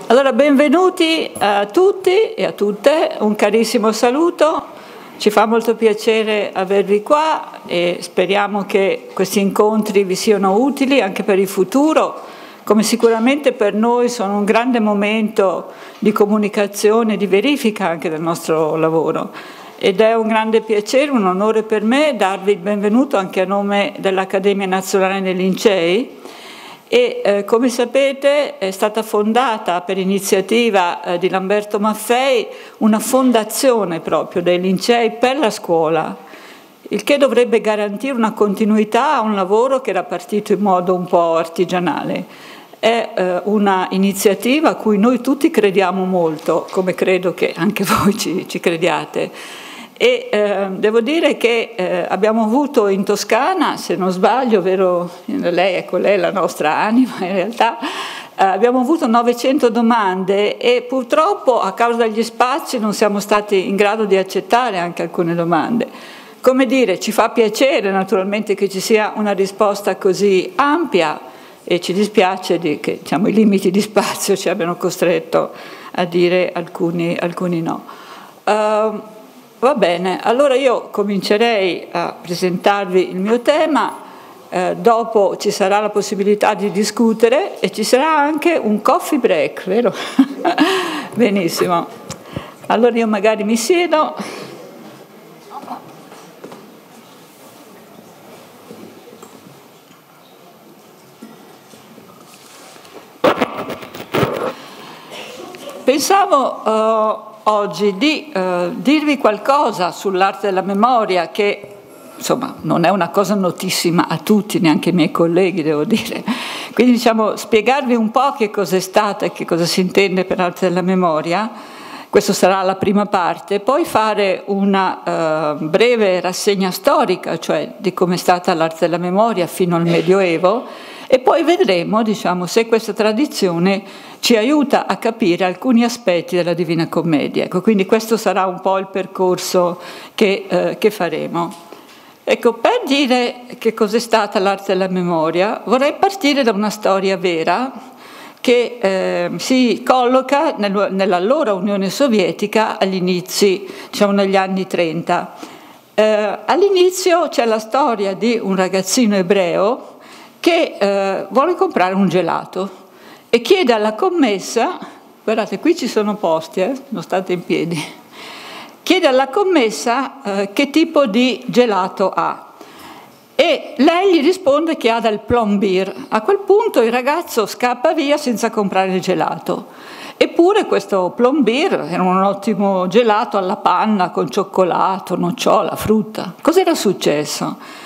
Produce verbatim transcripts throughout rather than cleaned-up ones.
Allora, benvenuti a tutti e a tutte, un carissimo saluto, ci fa molto piacere avervi qua e speriamo che questi incontri vi siano utili anche per il futuro, come sicuramente per noi sono un grande momento di comunicazione, di verifica anche del nostro lavoro. Ed è un grande piacere, un onore per me darvi il benvenuto anche a nome dell'Accademia Nazionale dei Lincei. E eh, come sapete è stata fondata per iniziativa eh, di Lamberto Maffei una fondazione proprio dei licei per la scuola, il che dovrebbe garantire una continuità a un lavoro che era partito in modo un po' artigianale. È eh, una iniziativa a cui noi tutti crediamo molto, come credo che anche voi ci, ci crediate. E eh, devo dire che eh, abbiamo avuto in Toscana, se non sbaglio, vero, lei, ecco, lei è la nostra anima in realtà, eh, abbiamo avuto novecento domande e purtroppo a causa degli spazi non siamo stati in grado di accettare anche alcune domande. Come dire, ci fa piacere naturalmente che ci sia una risposta così ampia e ci dispiace di, che diciamo, i limiti di spazio ci abbiano costretto a dire alcuni, alcuni no. Uh, Va bene, allora io comincerei a presentarvi il mio tema, eh, dopo ci sarà la possibilità di discutere e ci sarà anche un coffee break, vero? Benissimo. Allora io magari mi siedo. Pensavo uh, oggi di uh, dirvi qualcosa sull'arte della memoria che insomma non è una cosa notissima a tutti, neanche ai miei colleghi devo dire, quindi diciamo spiegarvi un po' che cos'è stata e che cosa si intende per arte della memoria. Questa sarà la prima parte, poi fare una uh, breve rassegna storica, cioè di come è stata l'arte della memoria fino al Medioevo, e poi vedremo diciamo, se questa tradizione ci aiuta a capire alcuni aspetti della Divina Commedia. Ecco, quindi questo sarà un po' il percorso che, eh, che faremo. Ecco, per dire che cos'è stata l'arte della memoria, vorrei partire da una storia vera che eh, si colloca nel, nell'allora Unione Sovietica agli inizi, diciamo negli anni trenta. Eh, all'inizio c'è la storia di un ragazzino ebreo che eh, vuole comprare un gelato e chiede alla commessa, guardate qui ci sono posti, eh, non state in piedi, chiede alla commessa eh, che tipo di gelato ha e lei gli risponde che ha del plombier. A quel punto il ragazzo scappa via senza comprare il gelato, eppure questo plombier era un ottimo gelato alla panna con cioccolato, nocciola, frutta. Cos'era successo?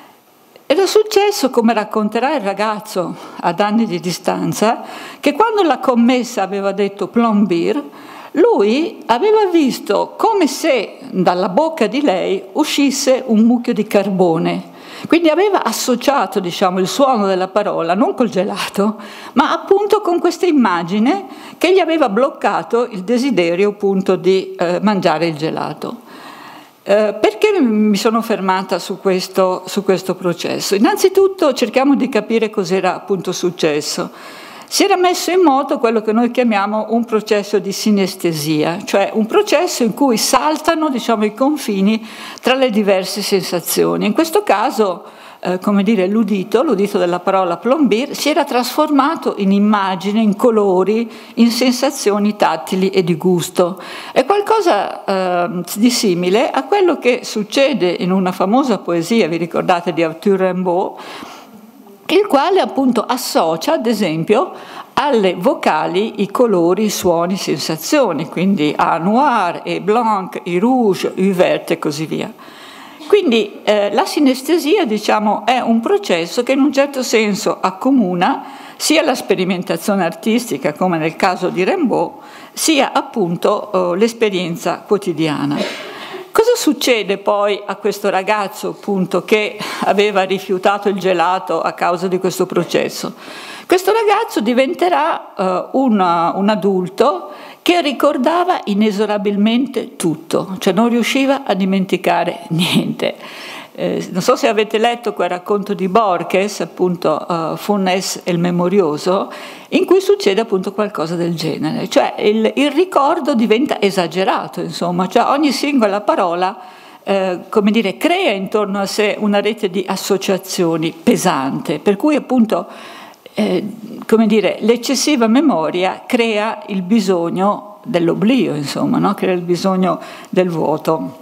Era successo, come racconterà il ragazzo ad anni di distanza, che quando la commessa aveva detto plombier, lui aveva visto come se dalla bocca di lei uscisse un mucchio di carbone. Quindi aveva associato diciamo, il suono della parola non col gelato, ma appunto con questa immagine che gli aveva bloccato il desiderio appunto di eh, mangiare il gelato. Eh, perché mi sono fermata su questo, su questo processo? Innanzitutto cerchiamo di capire cos'era appunto successo. Si era messo in moto quello che noi chiamiamo un processo di sinestesia, cioè un processo in cui saltano diciamo, i confini tra le diverse sensazioni. In questo caso, eh, come dire, l'udito, l'udito della parola plombier, si era trasformato in immagine, in colori, in sensazioni tattili e di gusto. È qualcosa eh, di simile a quello che succede in una famosa poesia, vi ricordate, di Arthur Rimbaud, il quale appunto associa, ad esempio, alle vocali i colori, i suoni, i sensazioni, quindi a noir, e blanc, i rouge, i vert e così via. Quindi eh, la sinestesia, diciamo, è un processo che in un certo senso accomuna sia la sperimentazione artistica, come nel caso di Rimbaud, sia appunto eh, l'esperienza quotidiana. Cosa succede poi a questo ragazzo appunto che aveva rifiutato il gelato a causa di questo processo? Questo ragazzo diventerà uh, un, un adulto che ricordava inesorabilmente tutto, cioè non riusciva a dimenticare niente. Eh, non so se avete letto quel racconto di Borges, appunto uh, Funes e il Memorioso, in cui succede appunto qualcosa del genere, cioè il, il ricordo diventa esagerato, insomma, cioè ogni singola parola eh, come dire, crea intorno a sé una rete di associazioni pesante, per cui appunto eh, come dire, l'eccessiva memoria crea il bisogno dell'oblio, insomma, no? Crea il bisogno del vuoto.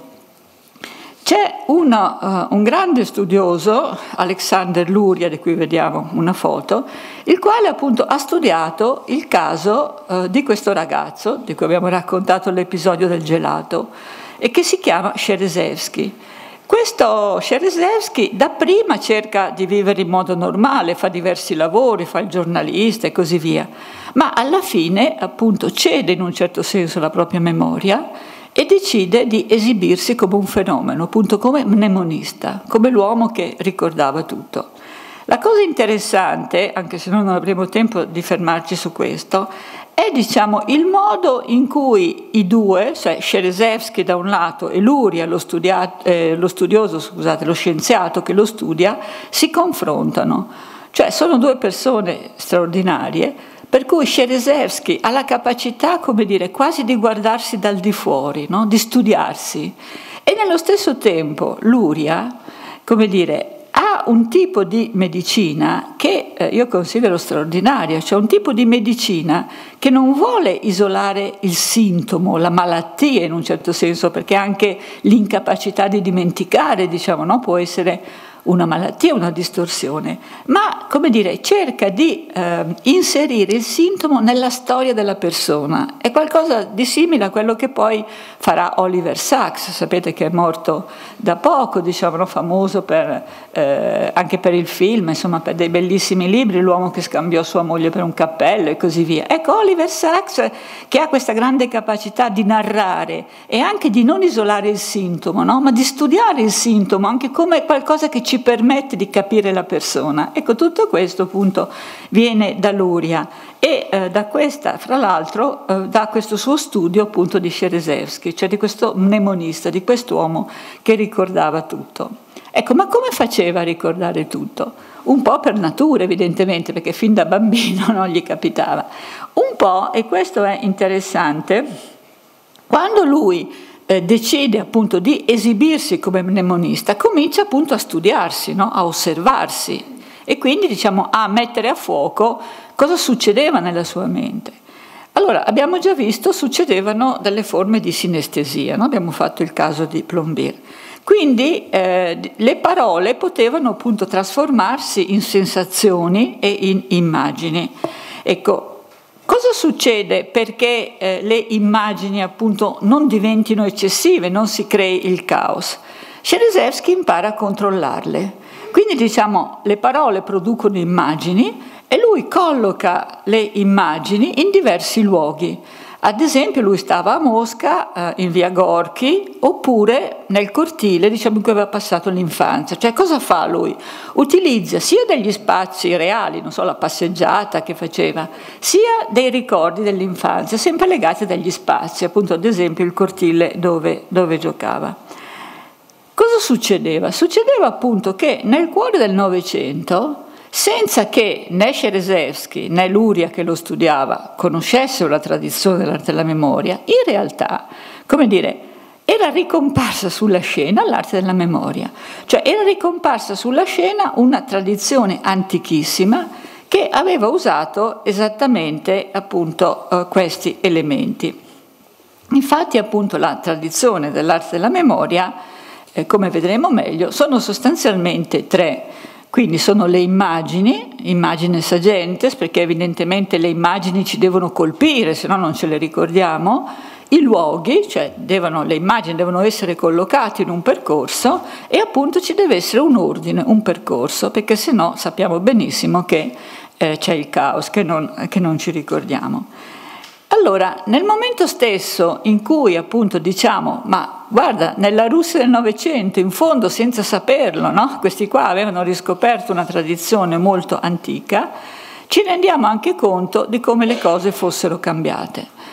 C'è uno, uh, un grande studioso, Alexander Luria, di cui vediamo una foto, il quale appunto ha studiato il caso uh, di questo ragazzo, di cui abbiamo raccontato l'episodio del gelato, e che si chiama Sherezevsky. Questo Sherezevsky dapprima cerca di vivere in modo normale, fa diversi lavori, fa il giornalista e così via, ma alla fine appunto cede in un certo senso la propria memoria e decide di esibirsi come un fenomeno, appunto come mnemonista, come l'uomo che ricordava tutto. La cosa interessante, anche se non avremo tempo di fermarci su questo, è diciamo il modo in cui i due, cioè Sherezevsky da un lato e Luria, lo, studiato, eh, lo studioso, scusate, lo scienziato che lo studia, si confrontano. Cioè sono due persone straordinarie, per cui Sherezevsky ha la capacità, come dire, quasi di guardarsi dal di fuori, no? Di studiarsi. E nello stesso tempo Luria, come dire, ha un tipo di medicina che eh, io considero straordinaria, cioè un tipo di medicina che non vuole isolare il sintomo, la malattia in un certo senso, perché anche l'incapacità di dimenticare, diciamo, no? Può essere una malattia, una distorsione, ma, come dire, cerca di eh, inserire il sintomo nella storia della persona. È qualcosa di simile a quello che poi farà Oliver Sacks, sapete che è morto da poco, diciamo, no? Famoso per, eh, anche per il film, insomma, per dei bellissimi libri, L'uomo che scambiò sua moglie per un cappello e così via. Ecco, Oliver Sacks, che ha questa grande capacità di narrare e anche di non isolare il sintomo, no? Ma di studiare il sintomo anche come qualcosa che ci ci permette di capire la persona. Ecco, tutto questo appunto viene da Luria e eh, da questa, fra l'altro, eh, da questo suo studio appunto di Sherezevsky, cioè di questo mnemonista, di quest'uomo che ricordava tutto. Ecco, ma come faceva a ricordare tutto? Un po' per natura, evidentemente, perché fin da bambino non gli capitava. Un po', e questo è interessante, quando lui Eh, decide appunto di esibirsi come mnemonista, comincia appunto a studiarsi, no? A osservarsi e quindi diciamo a mettere a fuoco cosa succedeva nella sua mente. Allora, abbiamo già visto, succedevano delle forme di sinestesia, no? Abbiamo fatto il caso di Plombier. Quindi eh, le parole potevano appunto trasformarsi in sensazioni e in immagini. Ecco, cosa succede perché eh, le immagini appunto non diventino eccessive, non si crei il caos? Sherezevsky impara a controllarle. Quindi diciamo le parole producono immagini e lui colloca le immagini in diversi luoghi. Ad esempio lui stava a Mosca, eh, in via Gorky, oppure nel cortile, diciamo, in cui aveva passato l'infanzia. Cioè cosa fa lui? Utilizza sia degli spazi reali, non so, la passeggiata che faceva, sia dei ricordi dell'infanzia, sempre legati a degli spazi, appunto ad esempio il cortile dove, dove giocava. Cosa succedeva? Succedeva appunto che nel cuore del Novecento, senza che né Sherezevsky né Luria che lo studiava conoscessero la tradizione dell'arte della memoria, in realtà, come dire, era ricomparsa sulla scena l'arte della memoria, cioè era ricomparsa sulla scena una tradizione antichissima che aveva usato esattamente appunto eh, questi elementi. Infatti appunto la tradizione dell'arte della memoria, eh, come vedremo meglio, sono sostanzialmente tre. Quindi sono le immagini, immagine sagentes, perché evidentemente le immagini ci devono colpire, se no non ce le ricordiamo, i luoghi, cioè devono, le immagini devono essere collocate in un percorso e appunto ci deve essere un ordine, un percorso, perché se no sappiamo benissimo che eh, c'è il caos, che non, che non ci ricordiamo. Allora, nel momento stesso in cui appunto diciamo, ma guarda, nella Russia del Novecento, in fondo senza saperlo, no? Questi qua avevano riscoperto una tradizione molto antica, ci rendiamo anche conto di come le cose fossero cambiate.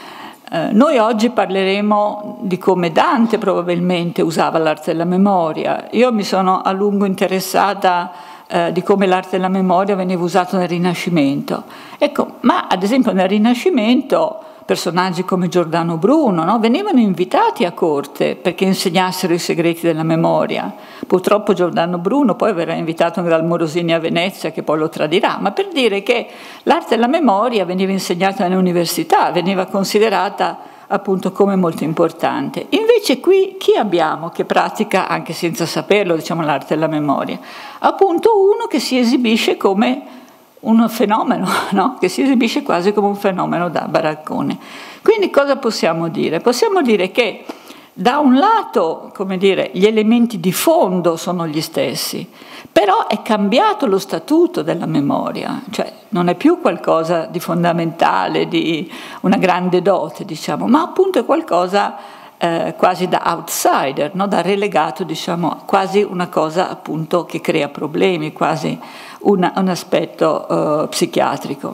Eh, noi oggi parleremo di come Dante probabilmente usava l'arte della memoria. Io mi sono a lungo interessata eh, di come l'arte della memoria veniva usata nel Rinascimento. Ecco, ma ad esempio nel Rinascimento personaggi come Giordano Bruno, no? venivano invitati a corte perché insegnassero i segreti della memoria. Purtroppo Giordano Bruno poi verrà invitato dal Morosini a Venezia, che poi lo tradirà, ma per dire che l'arte della memoria veniva insegnata nelle università, veniva considerata appunto come molto importante. Invece qui chi abbiamo che pratica, anche senza saperlo, diciamo, l'arte della memoria? Appunto uno che si esibisce come un fenomeno, no? Che si esibisce quasi come un fenomeno da baraccone. Quindi cosa possiamo dire? Possiamo dire che da un lato, come dire, gli elementi di fondo sono gli stessi, però è cambiato lo statuto della memoria, cioè non è più qualcosa di fondamentale, di una grande dote, diciamo, ma appunto è qualcosa eh, quasi da outsider, no? Da relegato, diciamo, quasi una cosa appunto che crea problemi, quasi Una, un aspetto uh, psichiatrico.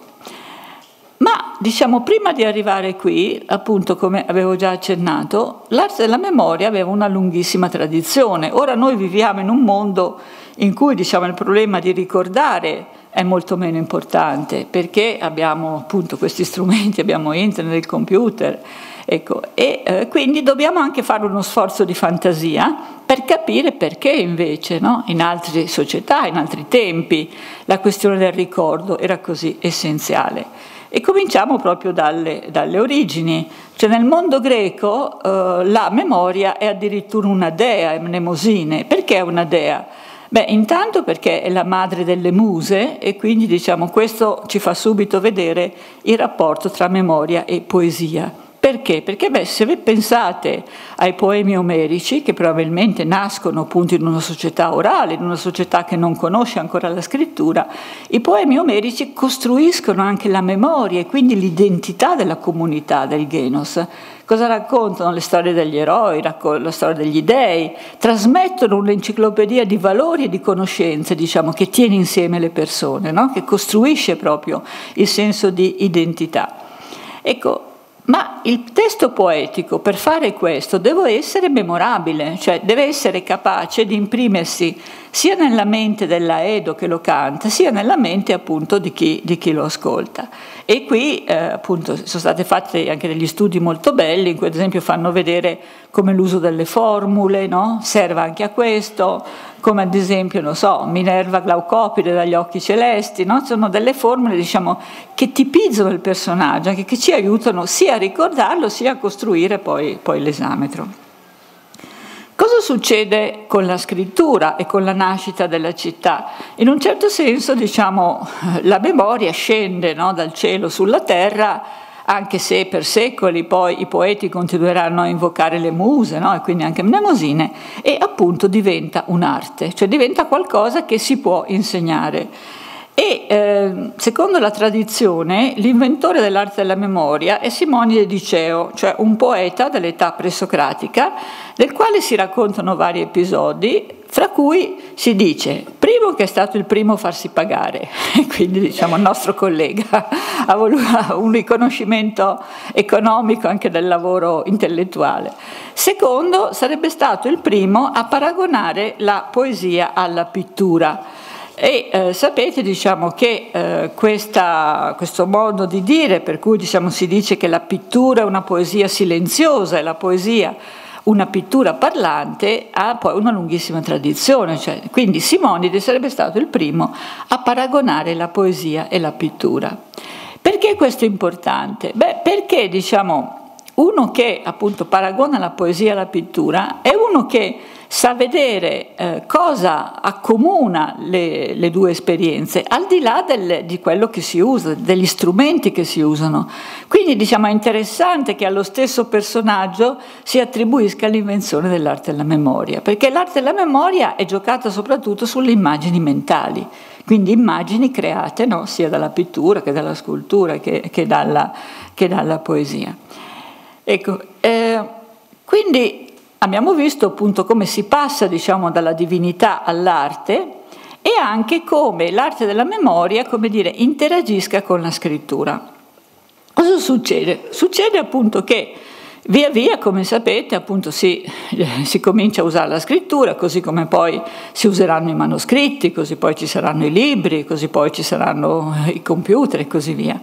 Ma diciamo prima di arrivare qui, appunto come avevo già accennato, l'arte della memoria aveva una lunghissima tradizione. Ora noi viviamo in un mondo in cui diciamo il problema di ricordare è molto meno importante, perché abbiamo appunto questi strumenti, abbiamo internet, il computer, ecco, e eh, quindi dobbiamo anche fare uno sforzo di fantasia per capire perché invece, no, in altre società, in altri tempi, la questione del ricordo era così essenziale. E cominciamo proprio dalle, dalle origini. Cioè nel mondo greco eh, la memoria è addirittura una dea, è mnemosine. Perché è una dea? Beh, intanto perché è la madre delle muse e quindi diciamo questo ci fa subito vedere il rapporto tra memoria e poesia. Perché? Perché beh, se voi pensate ai poemi omerici, che probabilmente nascono appunto in una società orale, in una società che non conosce ancora la scrittura, i poemi omerici costruiscono anche la memoria e quindi l'identità della comunità del Genos. Cosa raccontano? Le storie degli eroi, la storia degli dei, trasmettono un'enciclopedia di valori e di conoscenze, diciamo, che tiene insieme le persone, no? Che costruisce proprio il senso di identità. Ecco, ma il testo poetico per fare questo deve essere memorabile, cioè deve essere capace di imprimersi sia nella mente dell'aedo che lo canta, sia nella mente appunto di chi, di chi lo ascolta. E qui eh, appunto sono stati fatti anche degli studi molto belli in cui ad esempio fanno vedere come l'uso delle formule, no? Serve anche a questo, come ad esempio, non so, Minerva Glaucopide dagli occhi celesti, no? Sono delle formule, diciamo, che tipizzano il personaggio, che, che ci aiutano sia a ricordarlo sia a costruire poi, poi l'esametro. Cosa succede con la scrittura e con la nascita della città? In un certo senso, diciamo, la memoria scende, no, dal cielo sulla terra, anche se per secoli poi i poeti continueranno a invocare le muse, no? E quindi anche mnemosine, e appunto diventa un'arte, cioè diventa qualcosa che si può insegnare. E eh, secondo la tradizione l'inventore dell'arte della memoria è Simonide di Ceo, cioè un poeta dell'età presocratica, del quale si raccontano vari episodi, fra cui si dice, primo che è stato il primo a farsi pagare, e quindi diciamo il nostro collega ha voluto un riconoscimento economico anche del lavoro intellettuale. Secondo, sarebbe stato il primo a paragonare la poesia alla pittura. E eh, sapete, diciamo, che eh, questa, questo modo di dire, per cui diciamo, si dice che la pittura è una poesia silenziosa e la poesia una pittura parlante, ha poi una lunghissima tradizione, cioè, quindi Simonide sarebbe stato il primo a paragonare la poesia e la pittura. Perché questo è importante? Beh, perché diciamo, uno che appunto paragona la poesia alla pittura è uno che sa vedere eh, cosa accomuna le, le due esperienze, al di là del, di quello che si usa, degli strumenti che si usano. Quindi diciamo è interessante che allo stesso personaggio si attribuisca l'invenzione dell'arte della memoria, perché l'arte della memoria è giocata soprattutto sulle immagini mentali, quindi immagini create, no, sia dalla pittura che dalla scultura che, che, dalla, che dalla poesia. Ecco, eh, quindi abbiamo visto appunto come si passa, diciamo, dalla divinità all'arte e anche come l'arte della memoria, come dire, interagisca con la scrittura. Cosa succede? Succede appunto che via via, come sapete, appunto si, si comincia a usare la scrittura, così come poi si useranno i manoscritti, così poi ci saranno i libri, così poi ci saranno i computer e così via.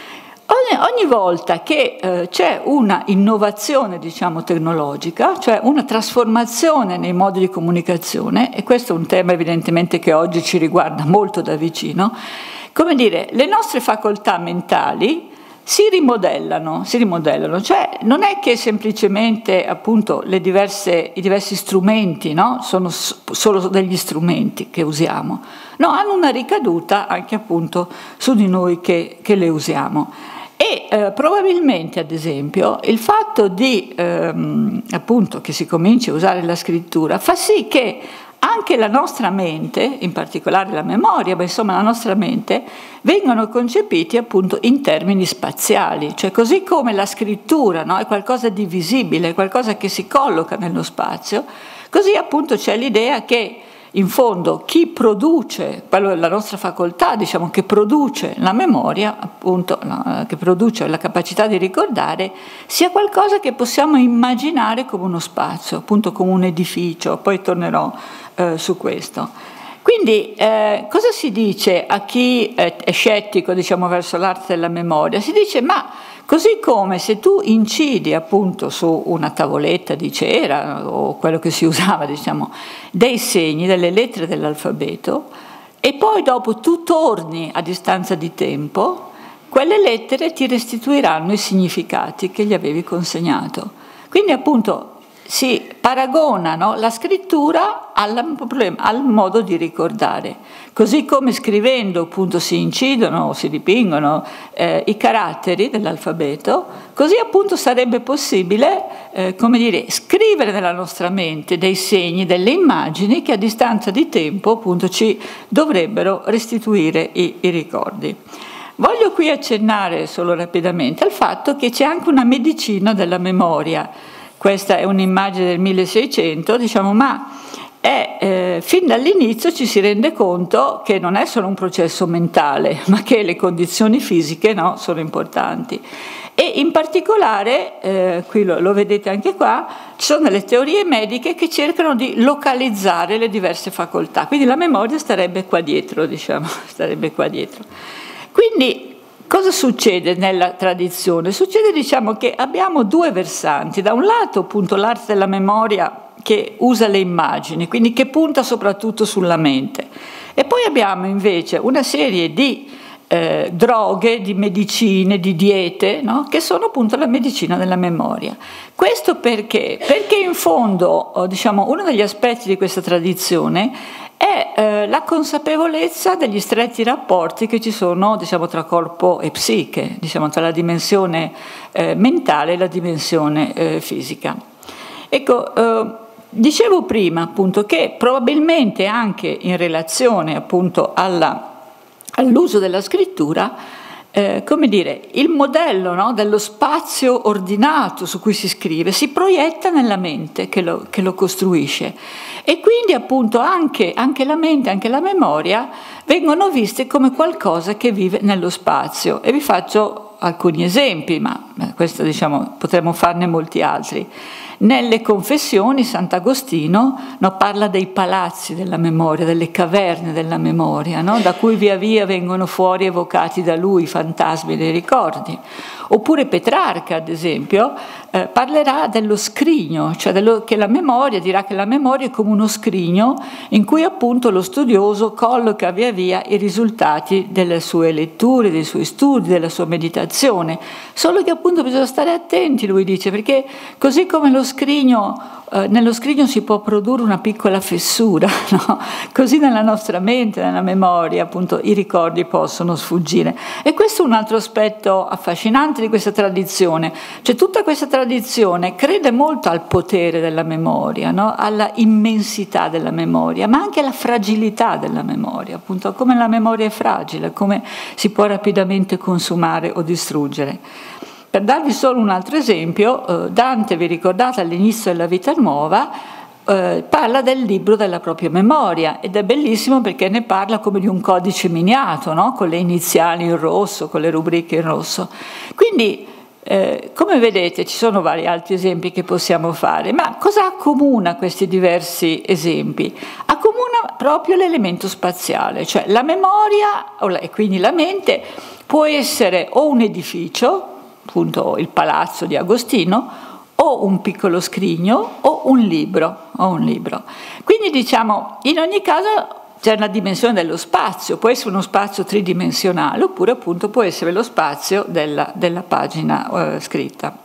Ogni, ogni volta che eh, c'è una innovazione, diciamo, tecnologica, cioè una trasformazione nei modi di comunicazione, e questo è un tema evidentemente che oggi ci riguarda molto da vicino, come dire, le nostre facoltà mentali si rimodellano, si rimodellano, cioè non è che semplicemente appunto le diverse, i diversi strumenti, no? Sono solo degli strumenti che usiamo, no, hanno una ricaduta anche appunto su di noi che, che le usiamo. E eh, probabilmente, ad esempio, il fatto di ehm, appunto che si cominci a usare la scrittura fa sì che anche la nostra mente, in particolare la memoria, ma insomma la nostra mente, vengono concepiti appunto in termini spaziali, cioè così come la scrittura, no, è qualcosa di visibile, è qualcosa che si colloca nello spazio, così appunto c'è l'idea che in fondo chi produce, quello è la nostra facoltà, diciamo, che produce la memoria, appunto, no, che produce la capacità di ricordare, sia qualcosa che possiamo immaginare come uno spazio, appunto come un edificio, poi tornerò eh, su questo. Quindi eh, cosa si dice a chi è, è scettico, diciamo, verso l'arte della memoria? Si dice, ma così come se tu incidi appunto su una tavoletta di cera o quello che si usava, diciamo, dei segni, delle lettere dell'alfabeto, e poi dopo tu torni a distanza di tempo, quelle lettere ti restituiranno i significati che gli avevi consegnato. Quindi appunto si paragona, no, la scrittura alla, al modo di ricordare, così come scrivendo appunto si incidono o si dipingono eh, i caratteri dell'alfabeto, così appunto sarebbe possibile eh, come dire, scrivere nella nostra mente dei segni, delle immagini che a distanza di tempo appunto ci dovrebbero restituire i, i ricordi. Voglio qui accennare solo rapidamente al fatto che c'è anche una medicina della memoria. Questa è un'immagine del milleseicento, diciamo, ma è, eh, fin dall'inizio ci si rende conto che non è solo un processo mentale, ma che le condizioni fisiche, no, sono importanti. E in particolare, eh, qui lo, lo vedete anche qua, ci sono delle teorie mediche che cercano di localizzare le diverse facoltà, quindi la memoria starebbe qua dietro, diciamo, starebbe qua dietro. Quindi cosa succede nella tradizione? Succede, diciamo, che abbiamo due versanti. Da un lato appunto l'arte della memoria che usa le immagini, quindi che punta soprattutto sulla mente. E poi abbiamo invece una serie di eh, droghe, di medicine, di diete, no? Che sono appunto la medicina della memoria. Questo perché? Perché in fondo, diciamo, uno degli aspetti di questa tradizione è eh, la consapevolezza degli stretti rapporti che ci sono, diciamo, tra corpo e psiche, diciamo, tra la dimensione eh, mentale e la dimensione eh, fisica. Ecco, eh, dicevo prima appunto che probabilmente anche in relazione appunto alla, all'uso della scrittura, Eh, come dire, il modello, no, dello spazio ordinato su cui si scrive si proietta nella mente che lo, che lo costruisce, e quindi appunto anche, anche la mente, anche la memoria vengono viste come qualcosa che vive nello spazio. E vi faccio alcuni esempi, ma questo, diciamo, potremmo farne molti altri. Nelle Confessioni Sant'Agostino, no, parla dei palazzi della memoria, delle caverne della memoria, no, da cui via via vengono fuori evocati da lui i fantasmi dei ricordi. Oppure Petrarca, ad esempio, eh, parlerà dello scrigno, cioè dello, che la memoria, dirà che la memoria è come uno scrigno in cui appunto lo studioso colloca via via i risultati delle sue letture, dei suoi studi, della sua meditazione. Solo che appunto bisogna stare attenti, lui dice, perché così come lo scrigno, eh, nello scrigno si può produrre una piccola fessura, no? Così nella nostra mente, nella memoria, appunto i ricordi possono sfuggire. E questo è un altro aspetto affascinante di questa tradizione, cioè tutta questa tradizione crede molto al potere della memoria, no? Alla immensità della memoria, ma anche alla fragilità della memoria, appunto come la memoria è fragile, come si può rapidamente consumare o distruggere. Per darvi solo un altro esempio, Dante, vi ricordate all'inizio della Vita Nuova, eh, parla del libro della propria memoria, ed è bellissimo perché ne parla come di un codice miniato, no? Con le iniziali in rosso, con le rubriche in rosso. Quindi Eh, come vedete ci sono vari altri esempi che possiamo fare, ma cosa accomuna questi diversi esempi? Accomuna proprio l'elemento spaziale, cioè la memoria e quindi la mente può essere o un edificio, appunto il palazzo di Agostino, o un piccolo scrigno o un libro, o un libro. Quindi diciamo, in ogni caso c'è una dimensione dello spazio, può essere uno spazio tridimensionale oppure appunto può essere lo spazio della, della pagina eh, scritta.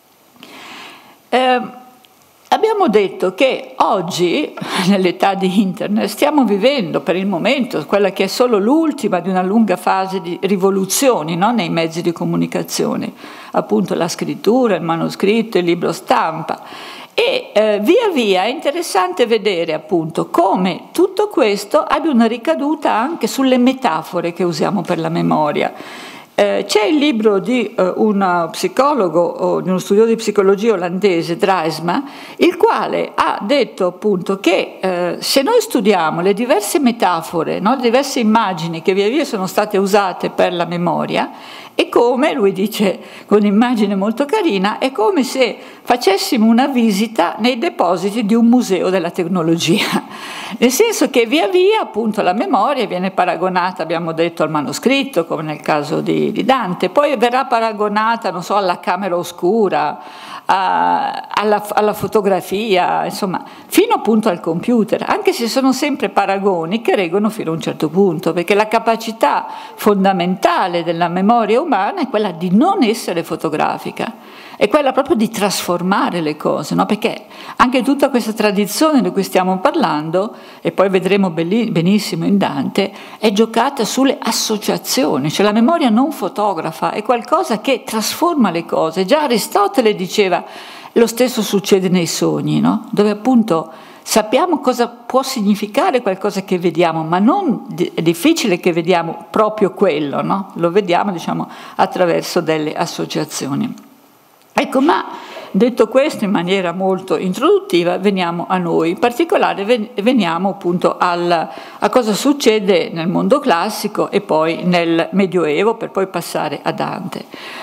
Eh, abbiamo detto che oggi, nell'età di Internet, stiamo vivendo per il momento quella che è solo l'ultima di una lunga fase di rivoluzioni, no? Nei mezzi di comunicazione, appunto la scrittura, il manoscritto, il libro stampa. E eh, via via è interessante vedere appunto come tutto questo abbia una ricaduta anche sulle metafore che usiamo per la memoria. Eh, c'è il libro di eh, un psicologo o di uno studioso di psicologia olandese, Draaisma, il quale ha detto appunto che eh, se noi studiamo le diverse metafore, no, le diverse immagini che via via sono state usate per la memoria, è come, lui dice con un'immagine molto carina, è come se facessimo una visita nei depositi di un museo della tecnologia, nel senso che via via appunto la memoria viene paragonata, abbiamo detto, al manoscritto, come nel caso di, di Dante, poi verrà paragonata, non so, alla camera oscura, a, alla, alla fotografia, insomma, fino appunto al computer, anche se sono sempre paragoni che reggono fino a un certo punto, perché la capacità fondamentale della memoria umana è quella di non essere fotografica, è quella proprio di trasformare le cose, no? Perché anche tutta questa tradizione di cui stiamo parlando, e poi vedremo benissimo in Dante, è giocata sulle associazioni, cioè la memoria non fotografa, è qualcosa che trasforma le cose. Già Aristotele diceva lo stesso succede nei sogni, no? Dove appunto sappiamo cosa può significare qualcosa che vediamo, ma non è difficile che vediamo proprio quello, no? Lo vediamo, diciamo, attraverso delle associazioni. Ecco, ma detto questo in maniera molto introduttiva, veniamo a noi, in particolare veniamo appunto al, a cosa succede nel mondo classico e poi nel Medioevo, per poi passare a Dante.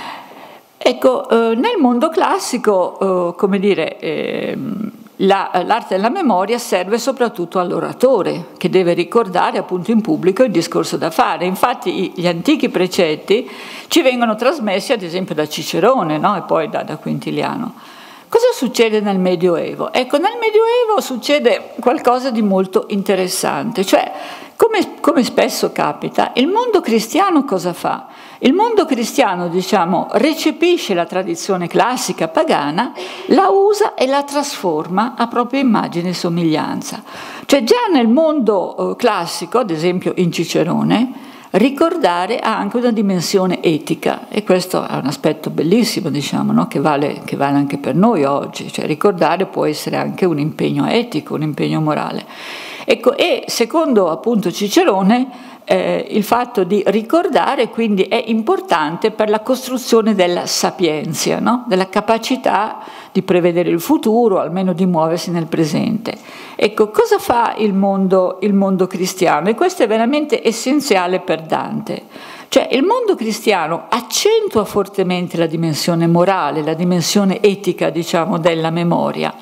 Ecco, eh, nel mondo classico, eh, come dire, eh, la, l'arte della memoria serve soprattutto all'oratore, che deve ricordare appunto in pubblico il discorso da fare. Infatti gli antichi precetti ci vengono trasmessi ad esempio da Cicerone, no? E poi da, da Quintiliano. Cosa succede nel Medioevo? Ecco, nel Medioevo succede qualcosa di molto interessante, cioè come, come spesso capita, il mondo cristiano cosa fa? Il mondo cristiano, diciamo, recepisce la tradizione classica pagana, la usa e la trasforma a propria immagine e somiglianza. Cioè già nel mondo eh, classico, ad esempio in Cicerone, ricordare ha anche una dimensione etica, e questo è un aspetto bellissimo, diciamo, no? che, vale, che vale anche per noi oggi, cioè ricordare può essere anche un impegno etico, un impegno morale. Ecco, e secondo appunto Cicerone eh, il fatto di ricordare quindi è importante per la costruzione della sapienza, no? Della capacità di prevedere il futuro, almeno di muoversi nel presente. Ecco, cosa fa il mondo, il mondo cristiano? E questo è veramente essenziale per Dante. Cioè il mondo cristiano accentua fortemente la dimensione morale, la dimensione etica, diciamo, della memoria.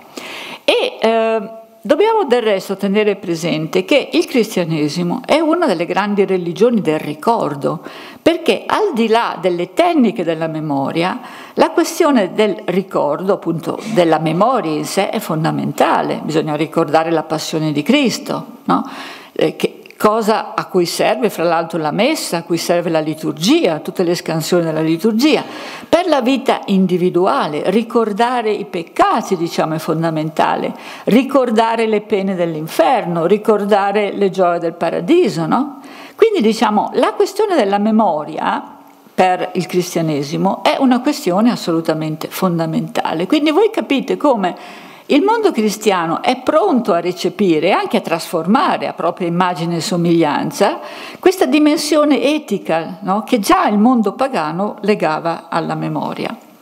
E eh, dobbiamo del resto tenere presente che il cristianesimo è una delle grandi religioni del ricordo, perché al di là delle tecniche della memoria, la questione del ricordo, appunto della memoria in sé, è fondamentale. Bisogna ricordare la passione di Cristo, no? Eh, che, cosa a cui serve fra l'altro la messa, a cui serve la liturgia, tutte le scansioni della liturgia. Per la vita individuale, ricordare i peccati, diciamo, è fondamentale, ricordare le pene dell'inferno, ricordare le gioie del paradiso, no? Quindi, diciamo, la questione della memoria per il cristianesimo è una questione assolutamente fondamentale. Quindi voi capite come il mondo cristiano è pronto a recepire e anche a trasformare a propria immagine e somiglianza questa dimensione etica, no? Che già il mondo pagano legava alla memoria.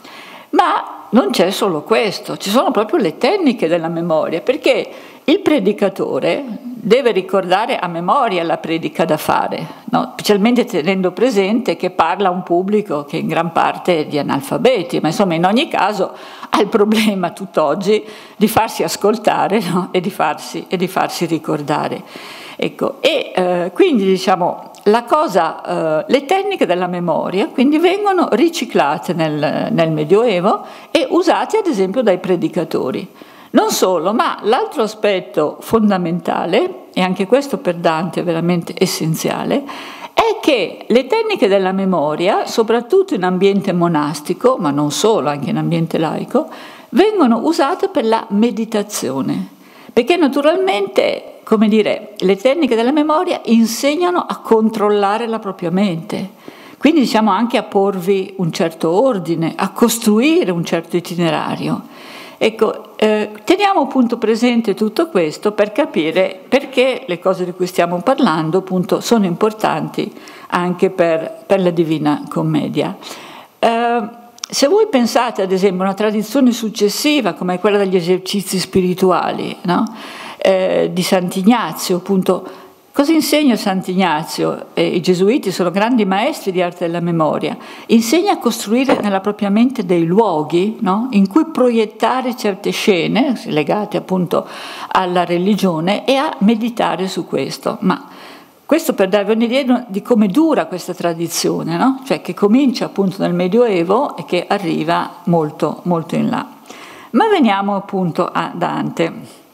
Ma non c'è solo questo, ci sono proprio le tecniche della memoria, perché il predicatore deve ricordare a memoria la predica da fare, no? Specialmente tenendo presente che parla a un pubblico che in gran parte è di analfabeti, ma insomma in ogni caso ha il problema tutt'oggi di farsi ascoltare, no? e, di farsi, e di farsi ricordare. Ecco, e eh, quindi diciamo la cosa, eh, le tecniche della memoria quindi vengono riciclate nel, nel Medioevo e usate ad esempio dai predicatori. Non solo, ma l'altro aspetto fondamentale, e anche questo per Dante è veramente essenziale, è che le tecniche della memoria, soprattutto in ambiente monastico, ma non solo, anche in ambiente laico, vengono usate per la meditazione, perché naturalmente, come dire, le tecniche della memoria insegnano a controllare la propria mente, quindi diciamo anche a porvi un certo ordine, a costruire un certo itinerario. Ecco, eh, teniamo appunto presente tutto questo per capire perché le cose di cui stiamo parlando appunto sono importanti anche per, per la Divina Commedia. Eh, se voi pensate ad esempio a una tradizione successiva come quella degli esercizi spirituali, no? eh, di Sant'Ignazio, appunto, cosa insegna Sant'Ignazio? Eh, I gesuiti sono grandi maestri di arte della memoria. Insegna a costruire nella propria mente dei luoghi, no? in cui proiettare certe scene legate appunto alla religione e a meditare su questo. Ma questo per darvi un'idea di come dura questa tradizione, no? Cioè che comincia appunto nel Medioevo e che arriva molto, molto in là. Ma veniamo appunto a Dante.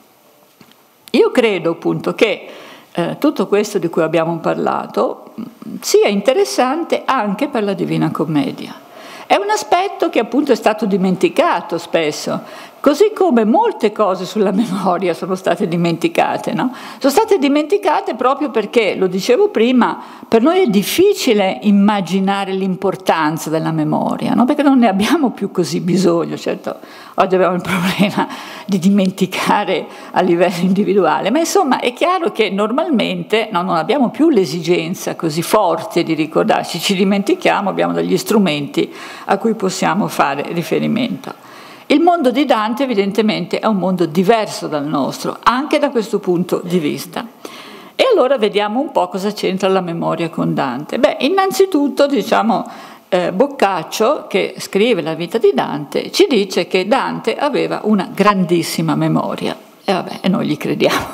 Io credo appunto che Eh, tutto questo di cui abbiamo parlato sia interessante anche per la Divina Commedia. È un aspetto che appunto è stato dimenticato spesso, così come molte cose sulla memoria sono state dimenticate, no? Sono state dimenticate proprio perché, lo dicevo prima, per noi è difficile immaginare l'importanza della memoria, no? Perché non ne abbiamo più così bisogno. Certo, oggi abbiamo il problema di dimenticare a livello individuale, ma insomma è chiaro che normalmente no, non abbiamo più l'esigenza così forte di ricordarci, ci dimentichiamo, abbiamo degli strumenti a cui possiamo fare riferimento. Il mondo di Dante evidentemente è un mondo diverso dal nostro, anche da questo punto di vista. E allora vediamo un po' cosa c'entra la memoria con Dante. Beh, innanzitutto diciamo eh, Boccaccio, che scrive la vita di Dante, ci dice che Dante aveva una grandissima memoria. E vabbè, e noi gli crediamo.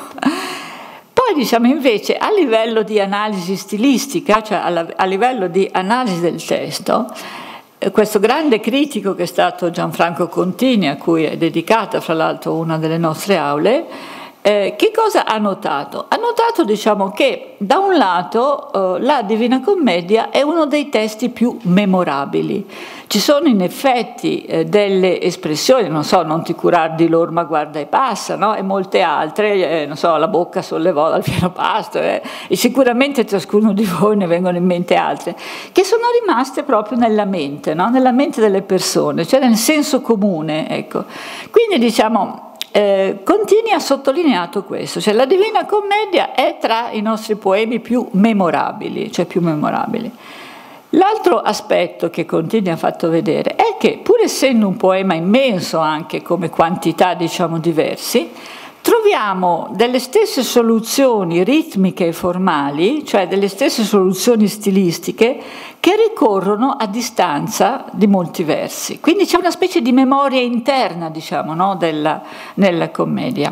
Poi diciamo invece a livello di analisi stilistica, cioè alla, a livello di analisi del testo, questo grande critico che è stato Gianfranco Contini, a cui è dedicata fra l'altro una delle nostre aule, eh, che cosa ha notato? Ha notato diciamo, che da un lato eh, la Divina Commedia è uno dei testi più memorabili. Ci sono in effetti eh, delle espressioni, non so, non ti curar di lor ma guarda e passa, no? E molte altre, eh, non so, la bocca sollevò dal pieno pasto, eh, e sicuramente ciascuno di voi ne vengono in mente altre, che sono rimaste proprio nella mente, no? Nella mente delle persone, cioè nel senso comune, ecco. Quindi diciamo, eh, Contini ha sottolineato questo, cioè la Divina Commedia è tra i nostri poemi più memorabili, cioè più memorabili. L'altro aspetto che Contini ha fatto vedere è che, pur essendo un poema immenso anche come quantità, diciamo, diversi, troviamo delle stesse soluzioni ritmiche e formali, cioè delle stesse soluzioni stilistiche, che ricorrono a distanza di molti versi. Quindi c'è una specie di memoria interna, diciamo, no, della, nella commedia.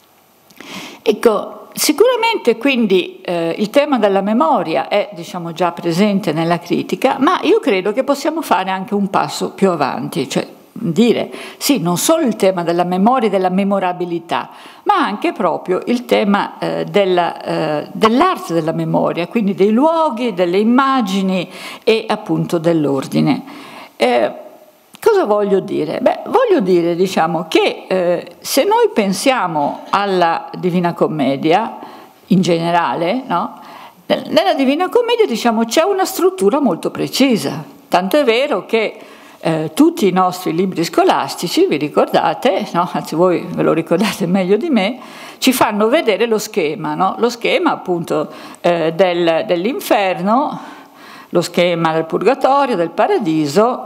Ecco, sicuramente quindi eh, il tema della memoria è diciamo, già presente nella critica, ma io credo che possiamo fare anche un passo più avanti, cioè dire sì, non solo il tema della memoria e della memorabilità, ma anche proprio il tema eh, della, eh, dell'arte della memoria, quindi dei luoghi, delle immagini e appunto dell'ordine. Eh, Cosa voglio dire? Beh, voglio dire, diciamo, che eh, se noi pensiamo alla Divina Commedia, in generale, no? Nella Divina Commedia, diciamo, c'è una struttura molto precisa, tanto è vero che eh, tutti i nostri libri scolastici, vi ricordate, no? Anzi voi ve lo ricordate meglio di me, ci fanno vedere lo schema, no? Lo schema appunto eh, del, dell'inferno, lo schema del purgatorio, del paradiso,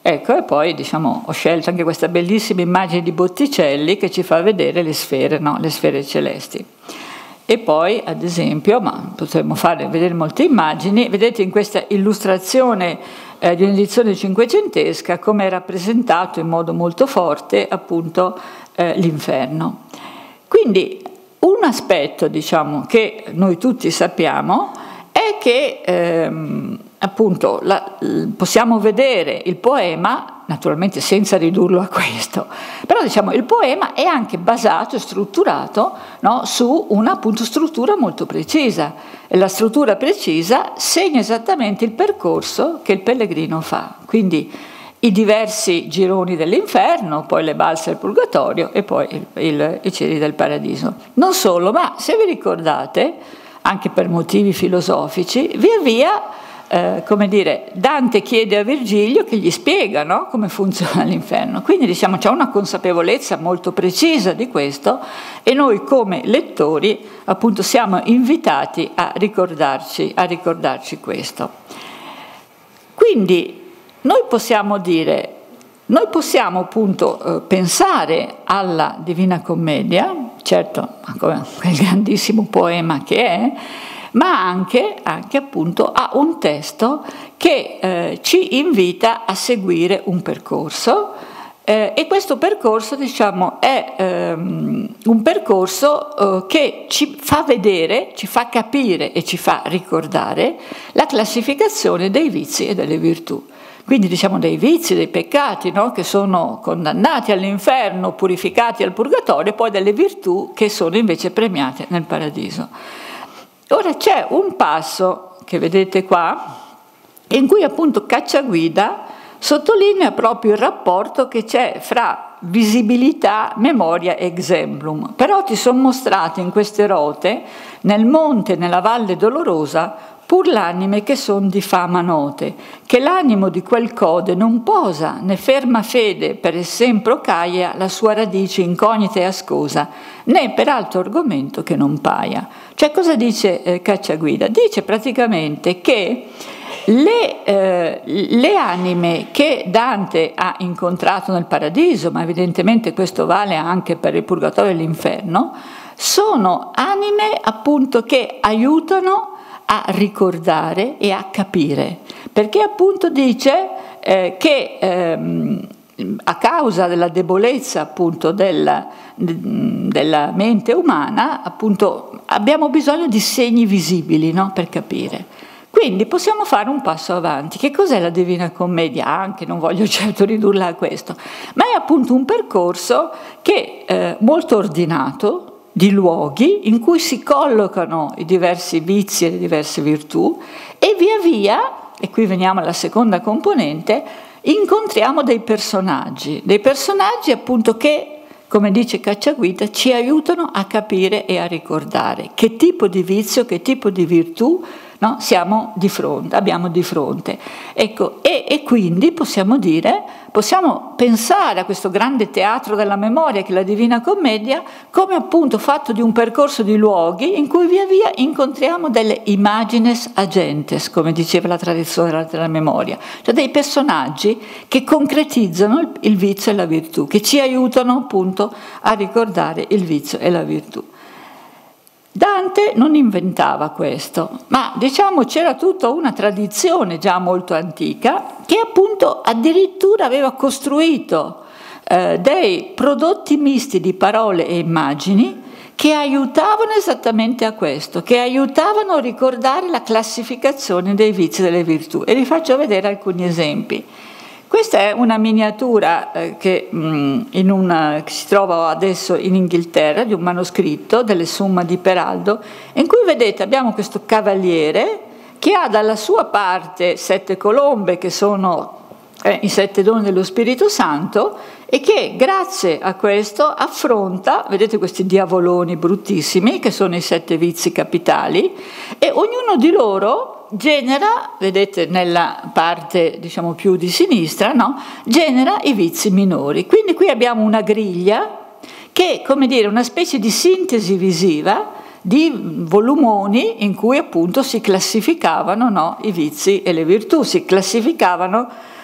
Ecco, e poi diciamo, ho scelto anche questa bellissima immagine di Botticelli che ci fa vedere le sfere, no? Le sfere celesti. E poi, ad esempio, ma potremmo fare, vedere molte immagini, vedete in questa illustrazione eh, di un'edizione cinquecentesca come è rappresentato in modo molto forte appunto eh, l'inferno. Quindi un aspetto, diciamo, che noi tutti sappiamo è che ehm, appunto la, possiamo vedere il poema, naturalmente senza ridurlo a questo, però diciamo il poema è anche basato e strutturato, no, su una appunto struttura molto precisa, e la struttura precisa segna esattamente il percorso che il pellegrino fa, quindi i diversi gironi dell'inferno, poi le balze del purgatorio e poi il, il, i cieli del paradiso. Non solo, ma se vi ricordate, anche per motivi filosofici, via via Eh, come dire, Dante chiede a Virgilio che gli spiega, no, come funziona l'inferno, quindi diciamo c'è una consapevolezza molto precisa di questo e noi come lettori appunto siamo invitati a ricordarci, a ricordarci questo. Quindi noi possiamo dire, noi possiamo appunto eh, pensare alla Divina Commedia, certo come quel grandissimo poema che è, ma anche, anche appunto a un testo che eh, ci invita a seguire un percorso eh, e questo percorso diciamo è ehm, un percorso eh, che ci fa vedere, ci fa capire e ci fa ricordare la classificazione dei vizi e delle virtù. Quindi diciamo dei vizi, dei peccati, no? Che sono condannati all'inferno, purificati al purgatorio, e poi delle virtù che sono invece premiate nel paradiso. Ora c'è un passo che vedete qua in cui appunto Cacciaguida sottolinea proprio il rapporto che c'è fra visibilità, memoria e exemplum. Però ti sono mostrate in queste rote, nel monte, nella valle dolorosa, pur l'anime che son di fama note, che l'animo di quel code non posa, né ferma fede per sempre caia la sua radice incognita e ascosa, né per altro argomento che non paia. Cioè cosa dice eh, Cacciaguida? Dice praticamente che le, eh, le anime che Dante ha incontrato nel paradiso, ma evidentemente questo vale anche per il purgatorio e l'inferno, sono anime appunto che aiutano a ricordare e a capire, perché appunto dice eh, che ehm, a causa della debolezza appunto della, della mente umana appunto abbiamo bisogno di segni visibili, no? Per capire. Quindi possiamo fare un passo avanti. Che cos'è la Divina Commedia? Anche non voglio certo ridurla a questo, ma è appunto un percorso che è molto ordinato, di luoghi in cui si collocano i diversi vizi e le diverse virtù e via via, e qui veniamo alla seconda componente, incontriamo dei personaggi, dei personaggi appunto che, come dice Cacciaguida, ci aiutano a capire e a ricordare che tipo di vizio, che tipo di virtù, no, siamo di fronte, abbiamo di fronte. Ecco, e, e quindi possiamo dire, possiamo pensare a questo grande teatro della memoria che è la Divina Commedia come appunto fatto di un percorso di luoghi in cui via via incontriamo delle imagines agentes, come diceva la tradizione della memoria, cioè dei personaggi che concretizzano il, il vizio e la virtù, che ci aiutano appunto a ricordare il vizio e la virtù. Dante non inventava questo, ma diciamo c'era tutta una tradizione già molto antica che appunto addirittura aveva costruito eh, dei prodotti misti di parole e immagini che aiutavano esattamente a questo, che aiutavano a ricordare la classificazione dei vizi e delle virtù. E vi faccio vedere alcuni esempi. Questa è una miniatura eh, che, mh, in una, che si trova adesso in Inghilterra, di un manoscritto delle Summa di Peraldo, in cui vedete abbiamo questo cavaliere che ha dalla sua parte sette colombe che sono eh, i sette doni dello Spirito Santo e che grazie a questo affronta, vedete questi diavoloni bruttissimi che sono i sette vizi capitali e ognuno di loro genera, vedete nella parte diciamo più di sinistra, no? Genera i vizi minori. Quindi qui abbiamo una griglia che è come dire una specie di sintesi visiva di volumoni in cui appunto si classificavano, no? I vizi e le virtù, si classificavano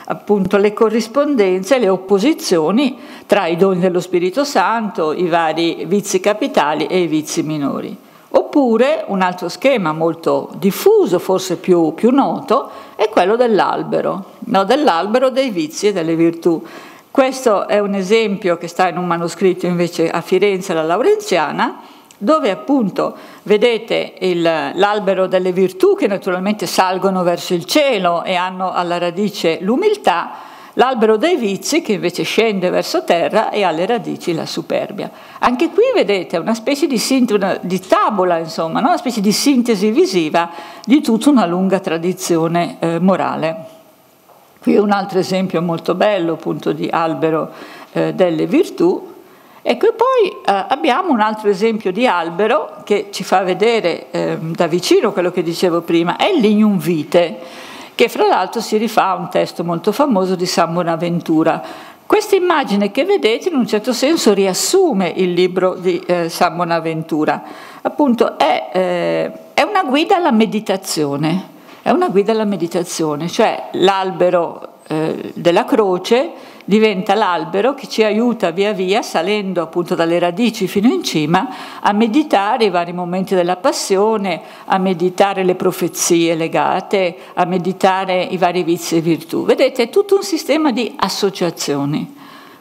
appunto le corrispondenze, le opposizioni tra i doni dello Spirito Santo, i vari vizi capitali e i vizi minori. Oppure un altro schema molto diffuso, forse più, più noto, è quello dell'albero, no? Dell'albero dei vizi e delle virtù. Questo è un esempio che sta in un manoscritto invece a Firenze, la Laurenziana, dove appunto vedete l'albero delle virtù che naturalmente salgono verso il cielo e hanno alla radice l'umiltà, l'albero dei vizi che invece scende verso terra e ha alle radici la superbia. Anche qui vedete una specie di, una, di tavola, insomma, no? Una specie di sintesi visiva di tutta una lunga tradizione eh, morale. Qui un altro esempio molto bello appunto di albero eh, delle virtù. Ecco, e poi eh, abbiamo un altro esempio di albero che ci fa vedere eh, da vicino quello che dicevo prima, è il lignum vitae, che fra l'altro si rifà a un testo molto famoso di San Bonaventura. Questa immagine che vedete in un certo senso riassume il libro di eh, San Bonaventura. Appunto è, eh, è una guida alla meditazione. È una guida alla meditazione, cioè l'albero eh, della croce diventa l'albero che ci aiuta via via, salendo appunto dalle radici fino in cima, a meditare i vari momenti della passione, a meditare le profezie legate, a meditare i vari vizi e virtù. Vedete, è tutto un sistema di associazioni.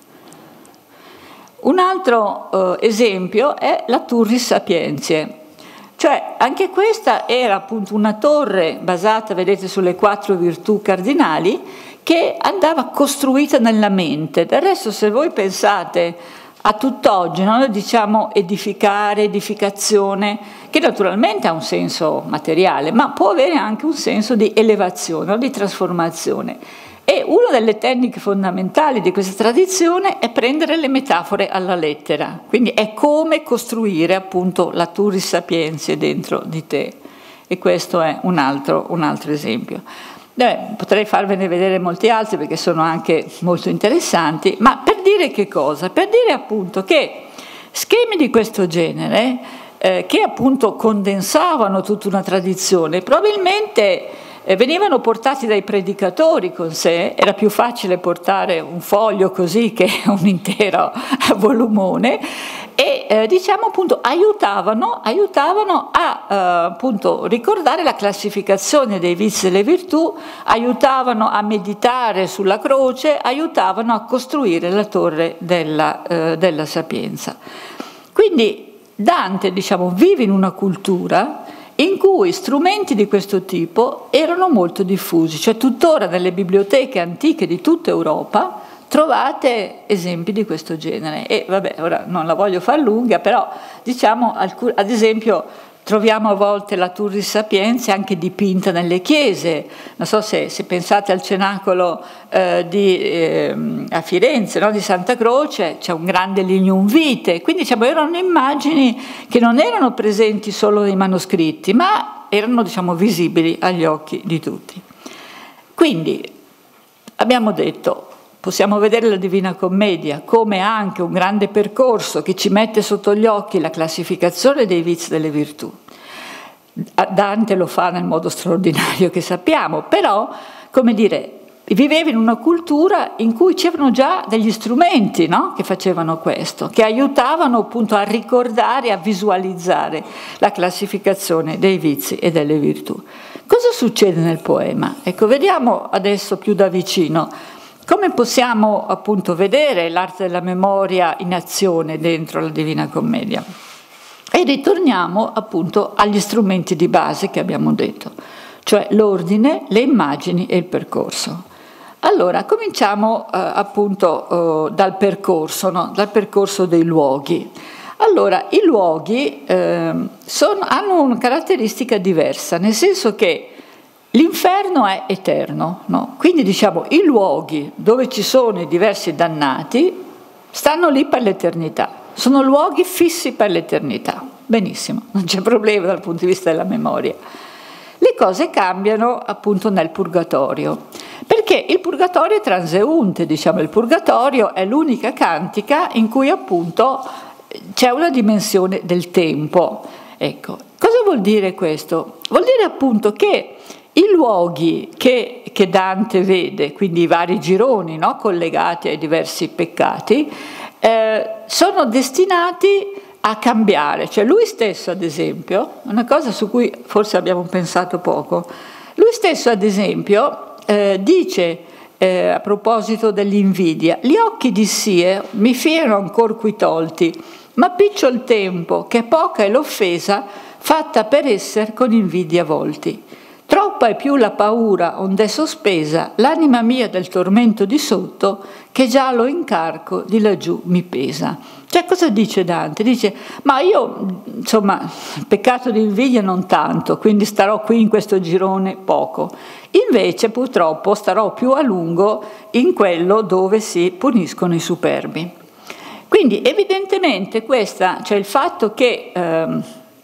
Un altro eh, esempio è la Turris Sapientiae. Cioè, anche questa era appunto una torre basata, vedete, sulle quattro virtù cardinali, che andava costruita nella mente. Del resto, se voi pensate a tutt'oggi, no? Noi diciamo edificare, edificazione, che naturalmente ha un senso materiale, ma può avere anche un senso di elevazione o di trasformazione. E una delle tecniche fondamentali di questa tradizione è prendere le metafore alla lettera, quindi è come costruire appunto la Turris Sapientiae dentro di te, e questo è un altro, un altro esempio. Beh, potrei farvene vedere molti altri perché sono anche molto interessanti, ma per dire che cosa? Per dire appunto che schemi di questo genere, eh, che appunto condensavano tutta una tradizione, probabilmente Eh, venivano portati dai predicatori con sé, era più facile portare un foglio così che un intero volumone, e eh, diciamo appunto aiutavano, aiutavano a eh, appunto ricordare la classificazione dei vizi e delle virtù, aiutavano a meditare sulla croce, aiutavano a costruire la torre della, eh, della sapienza. Quindi Dante, diciamo, vive in una cultura in cui strumenti di questo tipo erano molto diffusi, cioè tuttora nelle biblioteche antiche di tutta Europa trovate esempi di questo genere. E vabbè, ora non la voglio far lunga, però diciamo, ad esempio, troviamo a volte la Turris Sapientiae anche dipinta nelle chiese. Non so se, se pensate al cenacolo eh, di, eh, a Firenze, no? Di Santa Croce, c'è un grande lignum vitae. Quindi diciamo, erano immagini che non erano presenti solo nei manoscritti, ma erano, diciamo, visibili agli occhi di tutti. Quindi abbiamo detto, possiamo vedere la Divina Commedia come anche un grande percorso che ci mette sotto gli occhi la classificazione dei vizi e delle virtù. Dante lo fa nel modo straordinario che sappiamo, però, come dire, viveva in una cultura in cui c'erano già degli strumenti, no? Che facevano questo, che aiutavano appunto a ricordare, a visualizzare la classificazione dei vizi e delle virtù. Cosa succede nel poema? Ecco, vediamo adesso più da vicino come possiamo appunto vedere l'arte della memoria in azione dentro la Divina Commedia. E ritorniamo appunto agli strumenti di base che abbiamo detto, cioè l'ordine, le immagini e il percorso. Allora, cominciamo eh, appunto eh, dal percorso, no? Dal percorso dei luoghi. Allora, i luoghi eh, sono, hanno una caratteristica diversa, nel senso che l'inferno è eterno, no? Quindi diciamo i luoghi dove ci sono i diversi dannati stanno lì per l'eternità, sono luoghi fissi per l'eternità. Benissimo, non c'è problema dal punto di vista della memoria. Le cose cambiano appunto nel purgatorio, perché il purgatorio è transeunte, diciamo, il purgatorio è l'unica cantica in cui appunto c'è una dimensione del tempo. Ecco, cosa vuol dire questo? Vuol dire appunto che I luoghi che, che Dante vede, quindi i vari gironi, no, collegati ai diversi peccati, eh, sono destinati a cambiare. Cioè lui stesso, ad esempio, una cosa su cui forse abbiamo pensato poco, lui stesso, ad esempio, eh, dice eh, a proposito dell'invidia: gli occhi di Sie mi fierono ancor qui tolti, ma piccio il tempo, che poca è l'offesa fatta per esser con invidia volti. Troppa è più la paura ond'è sospesa l'anima mia del tormento di sotto, che già lo incarco di laggiù mi pesa. Cioè, cosa dice Dante? Dice: ma io, insomma, peccato di invidia non tanto, quindi starò qui in questo girone poco. Invece, purtroppo, starò più a lungo in quello dove si puniscono i superbi. Quindi, evidentemente, questa, cioè il fatto che ehm,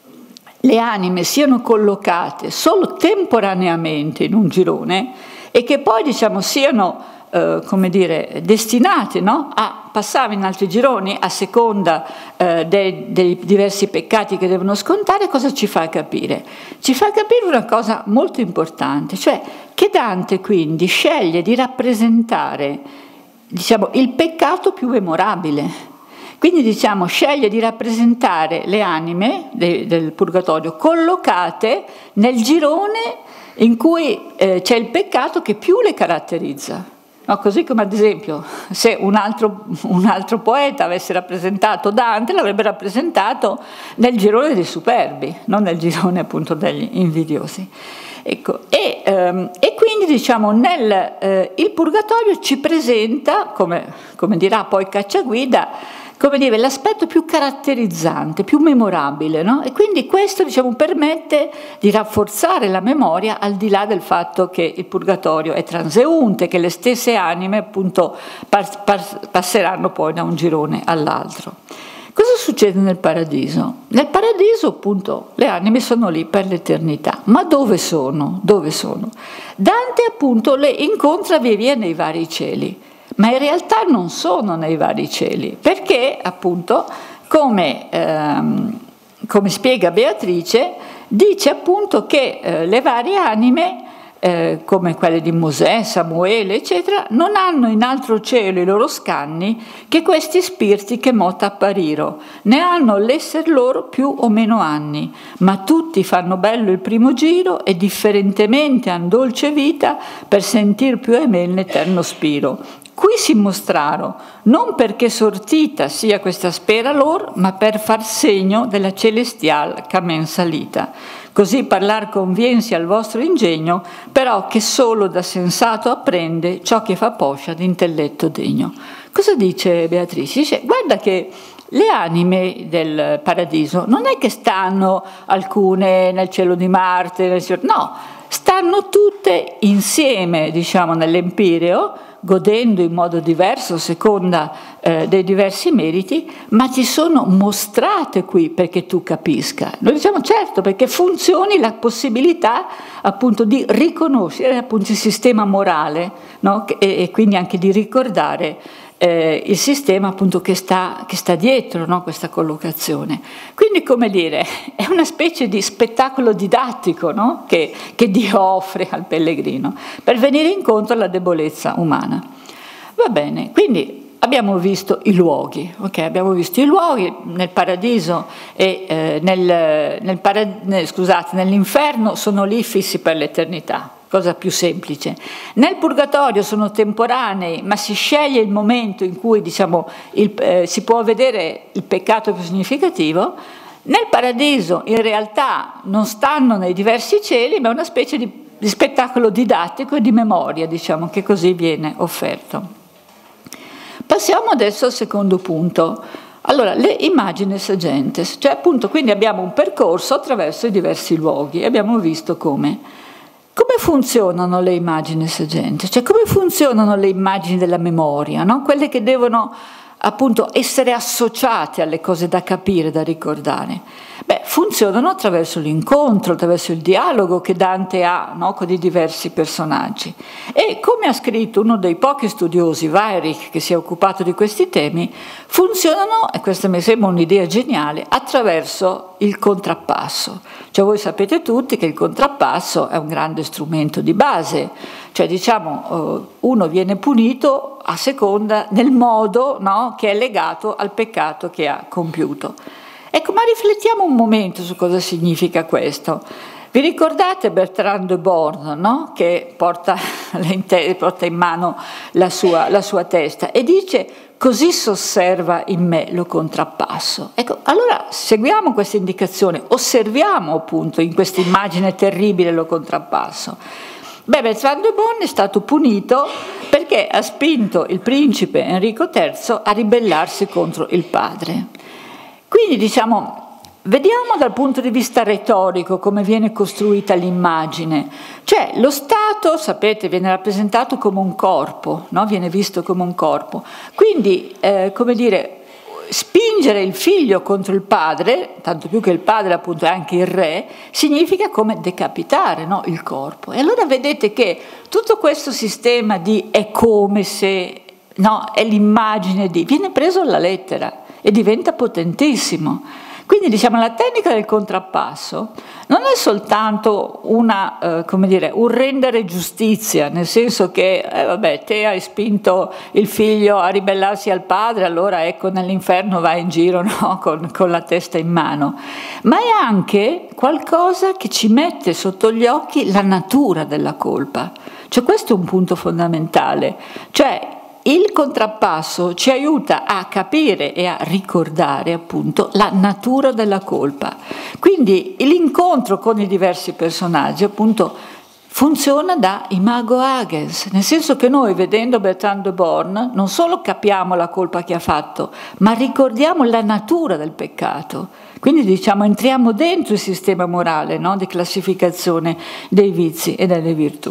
le anime siano collocate solo temporaneamente in un girone e che poi, diciamo, siano, eh, come dire, destinate, no, a passare in altri gironi a seconda eh, dei, dei diversi peccati che devono scontare, cosa ci fa capire? Ci fa capire una cosa molto importante, cioè che Dante quindi sceglie di rappresentare, diciamo, il peccato più memorabile. Quindi, diciamo, sceglie di rappresentare le anime de, del purgatorio collocate nel girone in cui eh, c'è il peccato che più le caratterizza. No, così come, ad esempio, se un altro, un altro poeta avesse rappresentato Dante, l'avrebbe rappresentato nel girone dei superbi, non nel girone appunto degli invidiosi. Ecco, e, ehm, e quindi, diciamo, nel, eh, il purgatorio ci presenta, come, come dirà poi Cacciaguida, come dire, l'aspetto più caratterizzante, più memorabile, no? E quindi questo, diciamo, permette di rafforzare la memoria, al di là del fatto che il purgatorio è transeunte, che le stesse anime appunto par- par- passeranno poi da un girone all'altro. Cosa succede nel paradiso? Nel paradiso, appunto, le anime sono lì per l'eternità. Ma dove sono? Dove sono? Dante, appunto, le incontra via via nei vari cieli. Ma in realtà non sono nei vari cieli, perché appunto, come, ehm, come spiega Beatrice, dice appunto che eh, le varie anime, eh, come quelle di Mosè, Samuele, eccetera, non hanno in altro cielo i loro scanni che questi spiriti che mota appariro, ne hanno l'esser loro più o meno anni, ma tutti fanno bello il primo giro e differentemente han dolce vita per sentir più e men l'eterno spiro. Qui si mostraro, non perché sortita sia questa spera lor, ma per far segno della celestial camen salita. Così parlar conviensi al vostro ingegno, però che solo da sensato apprende ciò che fa poscia d'intelletto degno. Cosa dice Beatrice? Dice: guarda che le anime del paradiso non è che stanno alcune nel cielo di Marte, nel cielo, no, stanno tutte insieme, diciamo, nell'Empireo, godendo in modo diverso a seconda eh, dei diversi meriti, ma ti sono mostrate qui perché tu capisca. Noi diciamo certo, perché funzioni la possibilità appunto di riconoscere appunto il sistema morale, no? e, e quindi anche di ricordare eh, il sistema appunto che sta, che sta dietro, no? Questa collocazione. Quindi, come dire, è una specie di spettacolo didattico, no? che, che Dio offre al pellegrino per venire incontro alla debolezza umana. Va bene, quindi abbiamo visto i luoghi, ok? Abbiamo visto i luoghi nel paradiso e eh, nel, nel parad- nel, scusate, nell'inferno sono lì fissi per l'eternità. Cosa più semplice. Nel purgatorio sono temporanei, ma si sceglie il momento in cui, diciamo, il, eh, si può vedere il peccato più significativo. Nel paradiso in realtà non stanno nei diversi cieli, ma è una specie di, di spettacolo didattico e di memoria, diciamo, che così viene offerto. Passiamo adesso al secondo punto. Allora, le immagines gentes, cioè appunto quindi abbiamo un percorso attraverso i diversi luoghi e abbiamo visto come. Come funzionano le immagini gentes? Cioè come funzionano le immagini della memoria, no? Quelle che devono appunto essere associate alle cose da capire, da ricordare? Beh, funzionano attraverso l'incontro, attraverso il dialogo che Dante ha, no, con i diversi personaggi. E come ha scritto uno dei pochi studiosi, Weyrich, che si è occupato di questi temi, funzionano, e questa mi sembra un'idea geniale, attraverso il contrappasso. Cioè voi sapete tutti che il contrappasso è un grande strumento di base, cioè diciamo uno viene punito a seconda nel modo, no, che è legato al peccato che ha compiuto. Ecco, ma riflettiamo un momento su cosa significa questo. Vi ricordate Bertrand de Born, no? Che porta, porta in mano la sua, la sua testa e dice: così s'osserva in me lo contrappasso. Ecco, allora seguiamo questa indicazione, osserviamo appunto in questa immagine terribile lo contrappasso. Beh, Bertrand de Born è stato punito perché ha spinto il principe Enrico terzo a ribellarsi contro il padre. Quindi diciamo, vediamo dal punto di vista retorico come viene costruita l'immagine. Cioè lo Stato, sapete, viene rappresentato come un corpo, no? Viene visto come un corpo. Quindi, eh, come dire, spingere il figlio contro il padre, tanto più che il padre appunto è anche il re, significa come decapitare, no? Il corpo. E allora vedete che tutto questo sistema di è come se, no, è l'immagine di, viene preso alla lettera e diventa potentissimo. Quindi diciamo la tecnica del contrappasso non è soltanto una, eh, come dire, un rendere giustizia, nel senso che eh, vabbè, te hai spinto il figlio a ribellarsi al padre, allora ecco nell'inferno vai in giro, no? con, con la testa in mano, ma è anche qualcosa che ci mette sotto gli occhi la natura della colpa. Cioè questo è un punto fondamentale, cioè il contrappasso ci aiuta a capire e a ricordare appunto la natura della colpa. Quindi l'incontro con i diversi personaggi appunto funziona da imago agens, nel senso che noi vedendo Bertrand de Born non solo capiamo la colpa che ha fatto, ma ricordiamo la natura del peccato. Quindi diciamo entriamo dentro il sistema morale, no? Di classificazione dei vizi e delle virtù.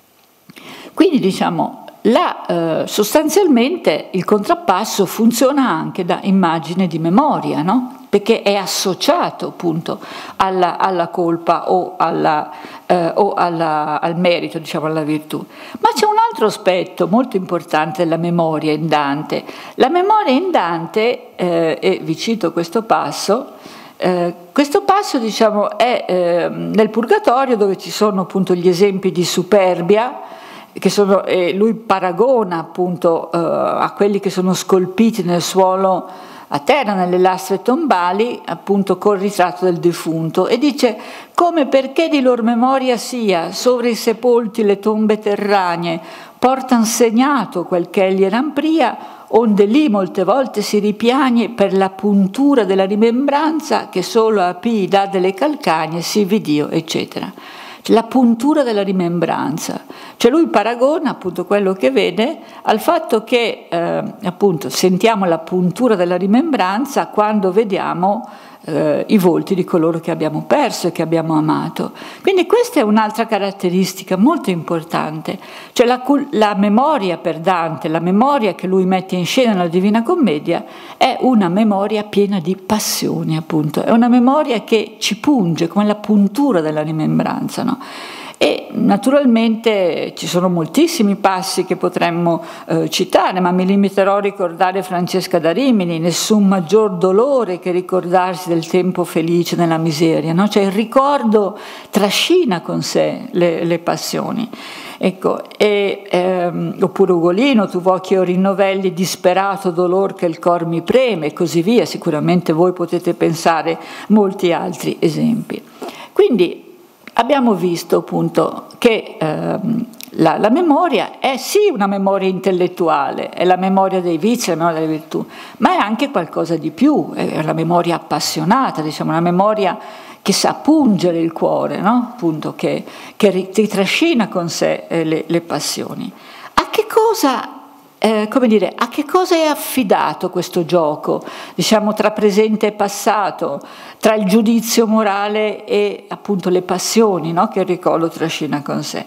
Quindi diciamo La, eh, sostanzialmente il contrappasso funziona anche da immagine di memoria, no? Perché è associato appunto alla, alla colpa o, alla, eh, o alla, al merito, diciamo alla virtù. Ma c'è un altro aspetto molto importante della memoria in Dante. La memoria in Dante, eh, e vi cito questo passo, eh, questo passo diciamo è eh, nel Purgatorio, dove ci sono appunto gli esempi di superbia, che sono, eh, lui paragona appunto eh, a quelli che sono scolpiti nel suolo a terra, nelle lastre tombali, appunto col ritratto del defunto, e dice: come perché di lor memoria sia sovra i sepolti le tombe terranee portan segnato quel che egli eran pria, onde lì molte volte si ripiagne per la puntura della rimembranza che solo a Pii dà delle calcagne si vidio, eccetera. La puntura della rimembranza, cioè lui paragona appunto quello che vede al fatto che eh, appunto sentiamo la puntura della rimembranza quando vediamo eh, i volti di coloro che abbiamo perso e che abbiamo amato. Quindi questa è un'altra caratteristica molto importante, cioè la, la memoria per Dante, la memoria che lui mette in scena nella Divina Commedia è una memoria piena di passioni, appunto, è una memoria che ci punge come la puntura della rimembranza, no? E naturalmente ci sono moltissimi passi che potremmo eh, citare, ma mi limiterò a ricordare Francesca da Rimini: nessun maggior dolore che ricordarsi del tempo felice nella miseria, no? Cioè il ricordo trascina con sé le, le passioni. Ecco, e, ehm, oppure Ugolino: tu vocchi o rinnovelli disperato dolor che il cor mi preme, e così via. Sicuramente voi potete pensare molti altri esempi. Quindi abbiamo visto appunto che ehm, la, la memoria è sì una memoria intellettuale, è la memoria dei vizi, la memoria delle virtù, ma è anche qualcosa di più, è la memoria appassionata, diciamo, una memoria che sa pungere il cuore, no? Appunto, che, che ti trascina con sé eh, le, le passioni. A che cosa Eh, come dire, a che cosa è affidato questo gioco, diciamo, tra presente e passato, tra il giudizio morale e appunto le passioni, no? Che il ricordo trascina con sé?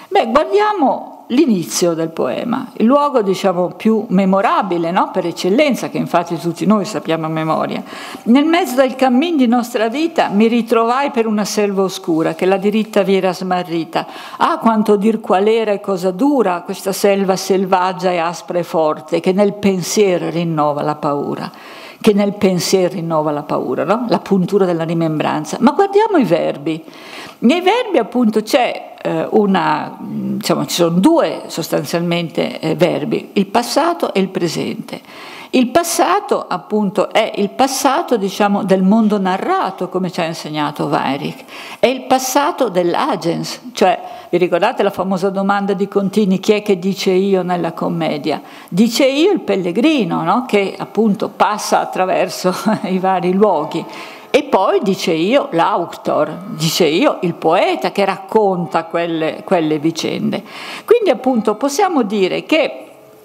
Beh, guardiamo l'inizio del poema, il luogo diciamo più memorabile, no? Per eccellenza, che infatti tutti noi sappiamo a memoria. Nel mezzo del cammin di nostra vita mi ritrovai per una selva oscura che la diritta vi era smarrita. Ah, quanto dir qual era e cosa dura questa selva selvaggia e aspra e forte, che nel pensiero rinnova la paura. che nel pensiero rinnova la paura, no? La puntura della rimembranza. Ma guardiamo i verbi. Nei verbi appunto c'è eh, una, diciamo, ci sono due sostanzialmente eh, verbi, il passato e il presente. Il passato appunto è il passato diciamo del mondo narrato, come ci ha insegnato Weyrich, è il passato dell'agens, cioè vi ricordate la famosa domanda di Contini, chi è che dice io nella commedia? Dice io il pellegrino, no? Che appunto passa attraverso i vari luoghi. E poi dice io l'autor, dice io il poeta che racconta quelle, quelle vicende. Quindi appunto possiamo dire che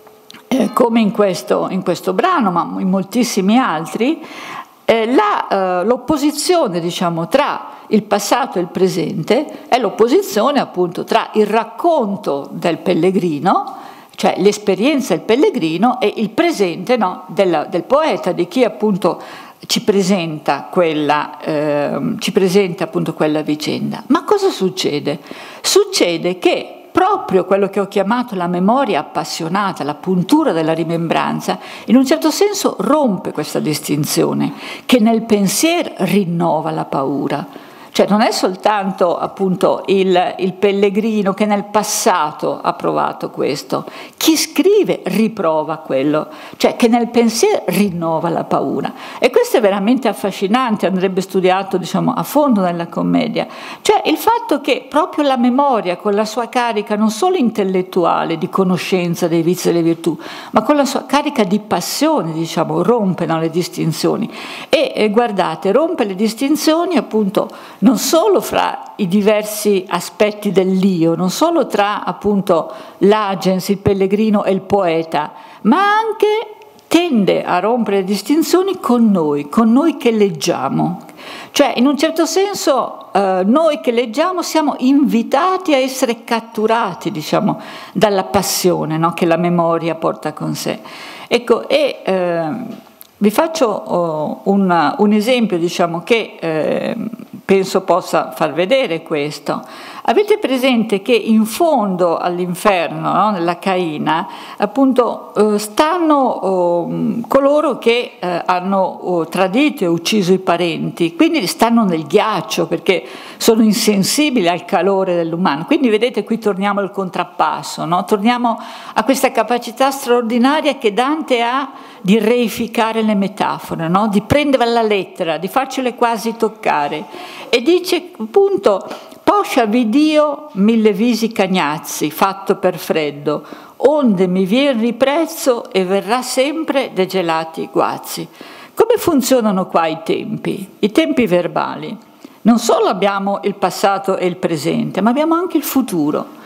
Eh, come in questo, in questo brano, ma in moltissimi altri, eh, la, eh, l'opposizione diciamo, tra il passato e il presente è l'opposizione appunto tra il racconto del pellegrino, cioè l'esperienza del pellegrino, e il presente no, del, del poeta, di chi appunto ci presenta quella, eh, ci presenta appunto quella vicenda. Ma cosa succede? Succede che proprio quello che ho chiamato la memoria appassionata, la puntura della rimembranza, in un certo senso rompe questa distinzione, che nel pensiero rinnova la paura. Cioè non è soltanto appunto il, il pellegrino che nel passato ha provato questo, chi scrive riprova quello, cioè che nel pensiero rinnova la paura. E questo è veramente affascinante, andrebbe studiato diciamo a fondo nella commedia, cioè il fatto che proprio la memoria con la sua carica non solo intellettuale, di conoscenza dei vizi e delle virtù, ma con la sua carica di passione diciamo rompe no, le distinzioni e eh, guardate, rompe le distinzioni appunto non solo fra i diversi aspetti dell'io, non solo tra appunto l'agens, il pellegrino e il poeta, ma anche tende a rompere le distinzioni con noi, con noi che leggiamo. Cioè in un certo senso eh, noi che leggiamo siamo invitati a essere catturati diciamo dalla passione no, che la memoria porta con sé. Ecco, e eh, vi faccio oh, un, un esempio diciamo che eh, penso possa far vedere questo. Avete presente che in fondo all'inferno, no, nella Caina, appunto eh, stanno oh, coloro che eh, hanno oh, tradito e ucciso i parenti, quindi stanno nel ghiaccio perché sono insensibili al calore dell'umano. Quindi vedete qui torniamo al contrappasso, no? Torniamo a questa capacità straordinaria che Dante ha di reificare le metafore, no? Di prendere alla lettera, di farcele quasi toccare. E dice appunto, poscia vidio mille visi cagnazzi, fatto per freddo, onde mi vien riprezzo e verrà sempre de gelati guazzi. Come funzionano qua i tempi? I tempi verbali. Non solo abbiamo il passato e il presente, ma abbiamo anche il futuro.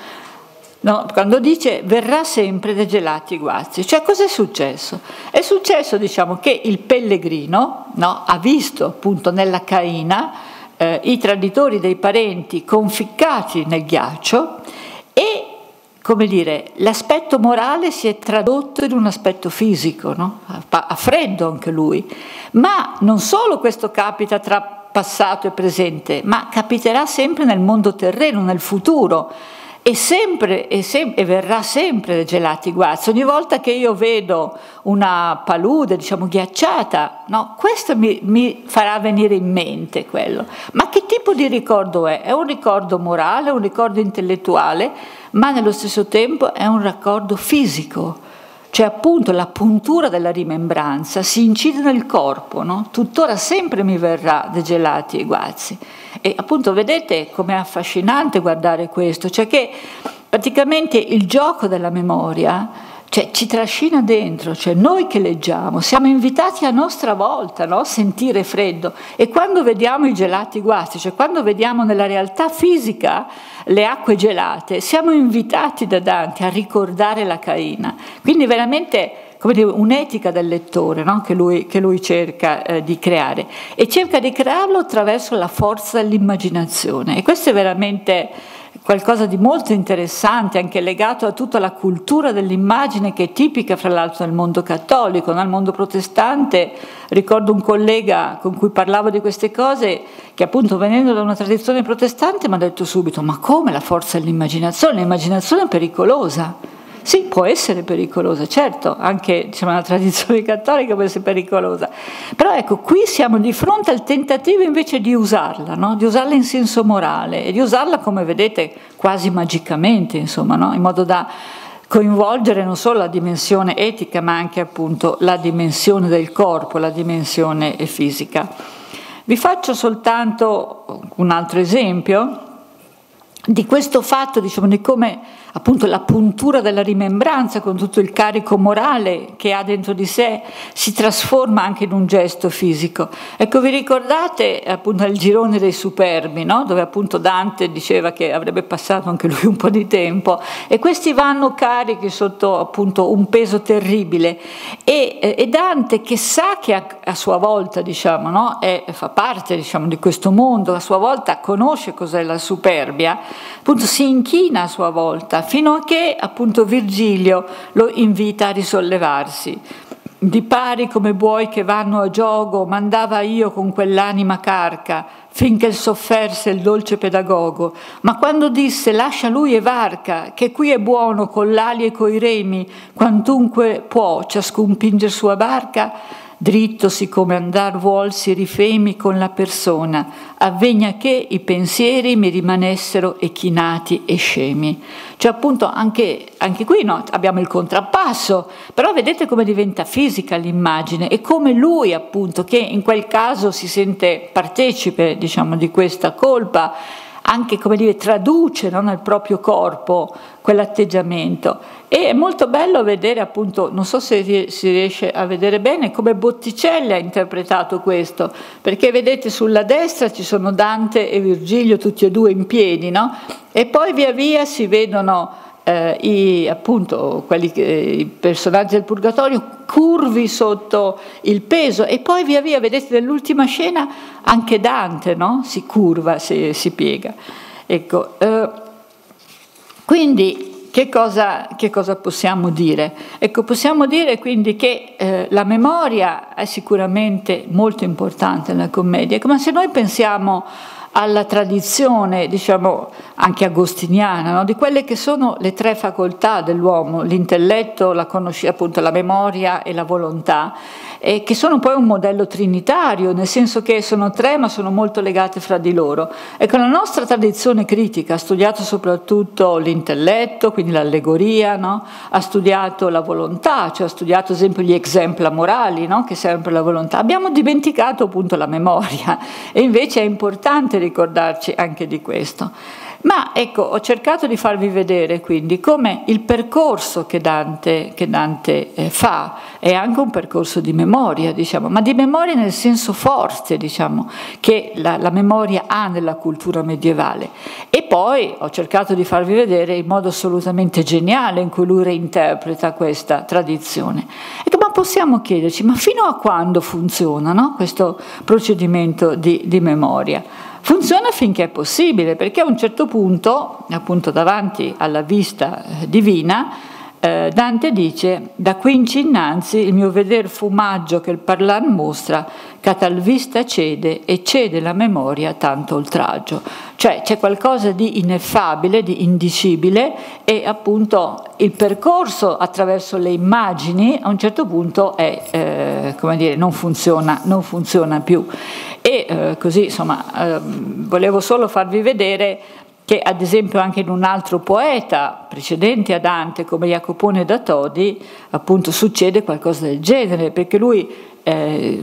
No, quando dice verrà sempre dei gelati guazzi, cioè cosa è successo? È successo diciamo che il pellegrino no, ha visto appunto nella Caina eh, i traditori dei parenti conficcati nel ghiaccio e come dire l'aspetto morale si è tradotto in un aspetto fisico, no? Ha freddo anche lui, ma non solo questo capita tra passato e presente, ma capiterà sempre nel mondo terreno, nel futuro. E, sempre, e, sem- e verrà sempre dei gelati guazzi. Ogni volta che io vedo una palude, diciamo, ghiacciata, no, questo mi, mi farà venire in mente quello. Ma che tipo di ricordo è? È un ricordo morale, un ricordo intellettuale, ma nello stesso tempo è un ricordo fisico. Cioè appunto la puntura della rimembranza si incide nel corpo, no? Tuttora sempre mi verrà dei gelati e guazzi. E appunto vedete com'è affascinante guardare questo, cioè che praticamente il gioco della memoria cioè, ci trascina dentro, cioè noi che leggiamo siamo invitati a nostra volta no? Sentire freddo e quando vediamo i gelati guazzi, cioè quando vediamo nella realtà fisica le acque gelate, siamo invitati da Dante a ricordare la Caina, quindi veramente come dire, un'etica del lettore no? che, lui, che lui cerca eh, di creare e cerca di crearlo attraverso la forza dell'immaginazione e questo è veramente qualcosa di molto interessante, anche legato a tutta la cultura dell'immagine che è tipica fra l'altro nel mondo cattolico. Nel mondo protestante ricordo un collega con cui parlavo di queste cose che appunto venendo da una tradizione protestante mi ha detto subito: ma come la forza dell'immaginazione? L'immaginazione è pericolosa. Sì, può essere pericolosa, certo, anche diciamo, la tradizione cattolica può essere pericolosa, però ecco, qui siamo di fronte al tentativo invece di usarla, no? Di usarla in senso morale e di usarla, come vedete, quasi magicamente, insomma, no? In modo da coinvolgere non solo la dimensione etica, ma anche appunto la dimensione del corpo, la dimensione fisica. Vi faccio soltanto un altro esempio di questo fatto, diciamo, di come appunto la puntura della rimembranza con tutto il carico morale che ha dentro di sé si trasforma anche in un gesto fisico. Ecco, vi ricordate appunto il girone dei Superbi, no? Dove appunto Dante diceva che avrebbe passato anche lui un po' di tempo e questi vanno carichi sotto appunto un peso terribile e, e Dante, che sa che a, a sua volta diciamo, no? è, fa parte diciamo, di questo mondo, a sua volta conosce cos'è la superbia, appunto si inchina a sua volta fino a che appunto Virgilio lo invita a risollevarsi. Di pari come buoi che vanno a giogo mandava io con quell'anima carca finché il sofferse il dolce pedagogo, ma quando disse lascia lui e varca che qui è buono con l'ali e coi remi quantunque può ciascun pinger sua barca, dritto siccome andar vuol si rifemi con la persona, avvegna che i pensieri mi rimanessero echinati e scemi. Cioè appunto anche, anche qui no, abbiamo il contrappasso, però vedete come diventa fisica l'immagine e come lui appunto, che in quel caso si sente partecipe diciamo di questa colpa, anche come dire traduce no, nel proprio corpo quell'atteggiamento. E è molto bello vedere appunto, non so se si riesce a vedere bene, come Botticelli ha interpretato questo, perché vedete sulla destra ci sono Dante e Virgilio tutti e due in piedi, no? E poi via via si vedono eh, i, appunto quelli che, i personaggi del Purgatorio curvi sotto il peso e poi via via, vedete nell'ultima scena anche Dante no? si curva, si, si piega. Ecco, eh, quindi che cosa, che cosa possiamo dire? Ecco, possiamo dire quindi che eh, la memoria è sicuramente molto importante nella commedia, come se noi pensiamo alla tradizione, diciamo, anche agostiniana, no? Di quelle che sono le tre facoltà dell'uomo, l'intelletto, la conoscenza, appunto la memoria e la volontà, e che sono poi un modello trinitario, nel senso che sono tre ma sono molto legate fra di loro. Ecco, la nostra tradizione critica ha studiato soprattutto l'intelletto, quindi l'allegoria, no? Ha studiato la volontà, cioè ha studiato ad esempio gli exempla morali, no? Che servono per la volontà. Abbiamo dimenticato appunto la memoria e invece è importante ricordarci anche di questo. Ma ecco, ho cercato di farvi vedere quindi come il percorso che Dante, che Dante eh, fa è anche un percorso di memoria, diciamo, ma di memoria nel senso forte, diciamo, che la, la memoria ha nella cultura medievale. E poi ho cercato di farvi vedere il modo assolutamente geniale in cui lui reinterpreta questa tradizione. Ecco, ma possiamo chiederci, ma fino a quando funziona, no, questo procedimento di, di memoria? Funziona finché è possibile, perché a un certo punto, appunto davanti alla vista divina, eh, Dante dice: da quinci innanzi il mio veder fumaggio che il parlar mostra, che a tal vista cede e cede la memoria tanto oltraggio. Cioè c'è qualcosa di ineffabile, di indicibile, e appunto il percorso attraverso le immagini a un certo punto è, eh, come dire, non funziona, non funziona più. E eh, così insomma eh, volevo solo farvi vedere che ad esempio anche in un altro poeta precedente a Dante come Jacopone da Todi appunto succede qualcosa del genere, perché lui eh,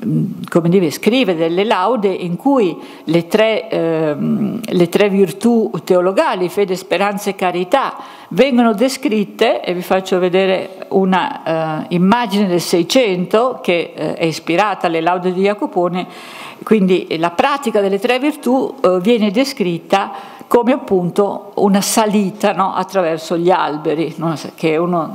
come dire, scrive delle laude in cui le tre, eh, le tre virtù teologali, fede, speranza e carità, vengono descritte, e vi faccio vedere una eh, immagine del Seicento che eh, è ispirata alle laude di Jacopone. Quindi la pratica delle tre virtù eh, viene descritta come appunto una salita, no, attraverso gli alberi, no? Che uno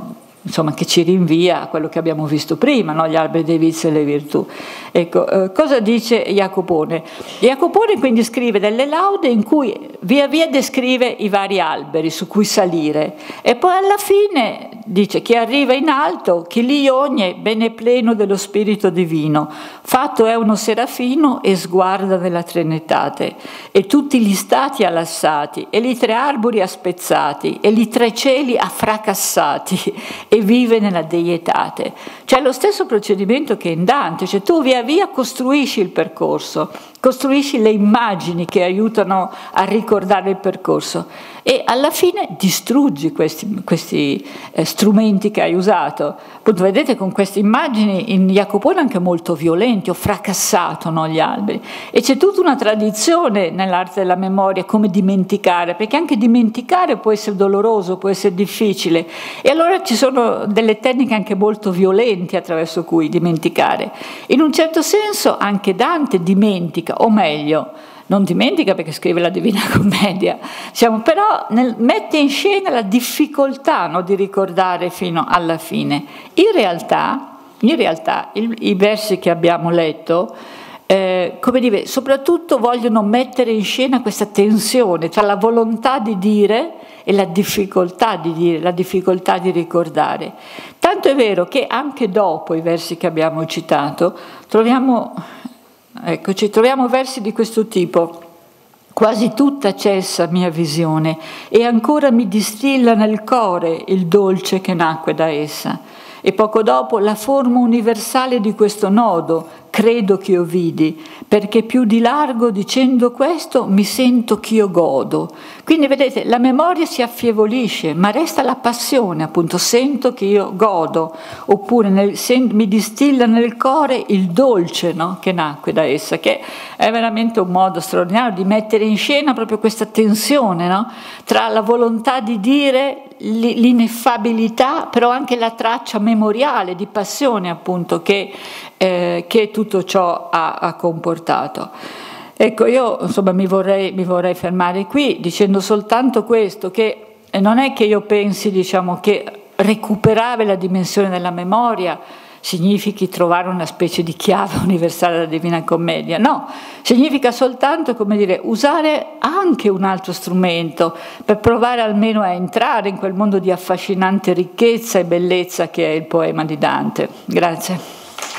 insomma, che ci rinvia a quello che abbiamo visto prima, no? Gli alberi dei vizi e le virtù. Ecco, eh, cosa dice Jacopone? Jacopone quindi scrive delle laude in cui via via descrive i vari alberi su cui salire e poi alla fine dice: chi arriva in alto, chi li ogne, bene pleno dello spirito divino, fatto è uno serafino e sguarda nella Trinitate, e tutti gli stati allassati, e li tre arbori aspezzati, e li tre cieli affracassati, e vive nella deietate. Cioè lo stesso procedimento che in Dante, cioè tu via via costruisci il percorso, costruisci le immagini che aiutano a ricordare il percorso e alla fine distruggi questi, questi eh, strumenti che hai usato. Appunto, vedete, con queste immagini in Jacopone anche molto violenti, ho fracassato, no, gli alberi. E c'è tutta una tradizione nell'arte della memoria, come dimenticare, perché anche dimenticare può essere doloroso, può essere difficile. E allora ci sono delle tecniche anche molto violenti attraverso cui dimenticare. In un certo senso anche Dante dimentica, o meglio, non dimentica perché scrive la Divina Commedia, diciamo, però nel, mette in scena la difficoltà, no, di ricordare fino alla fine. In realtà, in realtà il, i versi che abbiamo letto, eh, come dire, soprattutto vogliono mettere in scena questa tensione tra la volontà di dire e la difficoltà di dire, la difficoltà di ricordare. Tanto è vero che anche dopo i versi che abbiamo citato troviamo... Eccoci, troviamo versi di questo tipo: quasi tutta cessa mia visione e ancora mi distilla nel core il dolce che nacque da essa. E poco dopo la forma universale di questo nodo credo che io vidi, perché più di largo dicendo questo mi sento ch'io godo. Quindi vedete, la memoria si affievolisce, ma resta la passione, appunto, sento che io godo, oppure nel, sen, mi distilla nel cuore il dolce, no, che nacque da essa, che è veramente un modo straordinario di mettere in scena proprio questa tensione, no, tra la volontà di dire, l'ineffabilità, però anche la traccia memoriale di passione, appunto, che, eh, che tutto ciò ha, ha comportato. Ecco, io insomma mi vorrei, mi vorrei fermare qui dicendo soltanto questo, che non è che io pensi, diciamo, che recuperare la dimensione della memoria significhi trovare una specie di chiave universale della Divina Commedia, no, significa soltanto, come dire, usare anche un altro strumento per provare almeno a entrare in quel mondo di affascinante ricchezza e bellezza che è il poema di Dante. Grazie.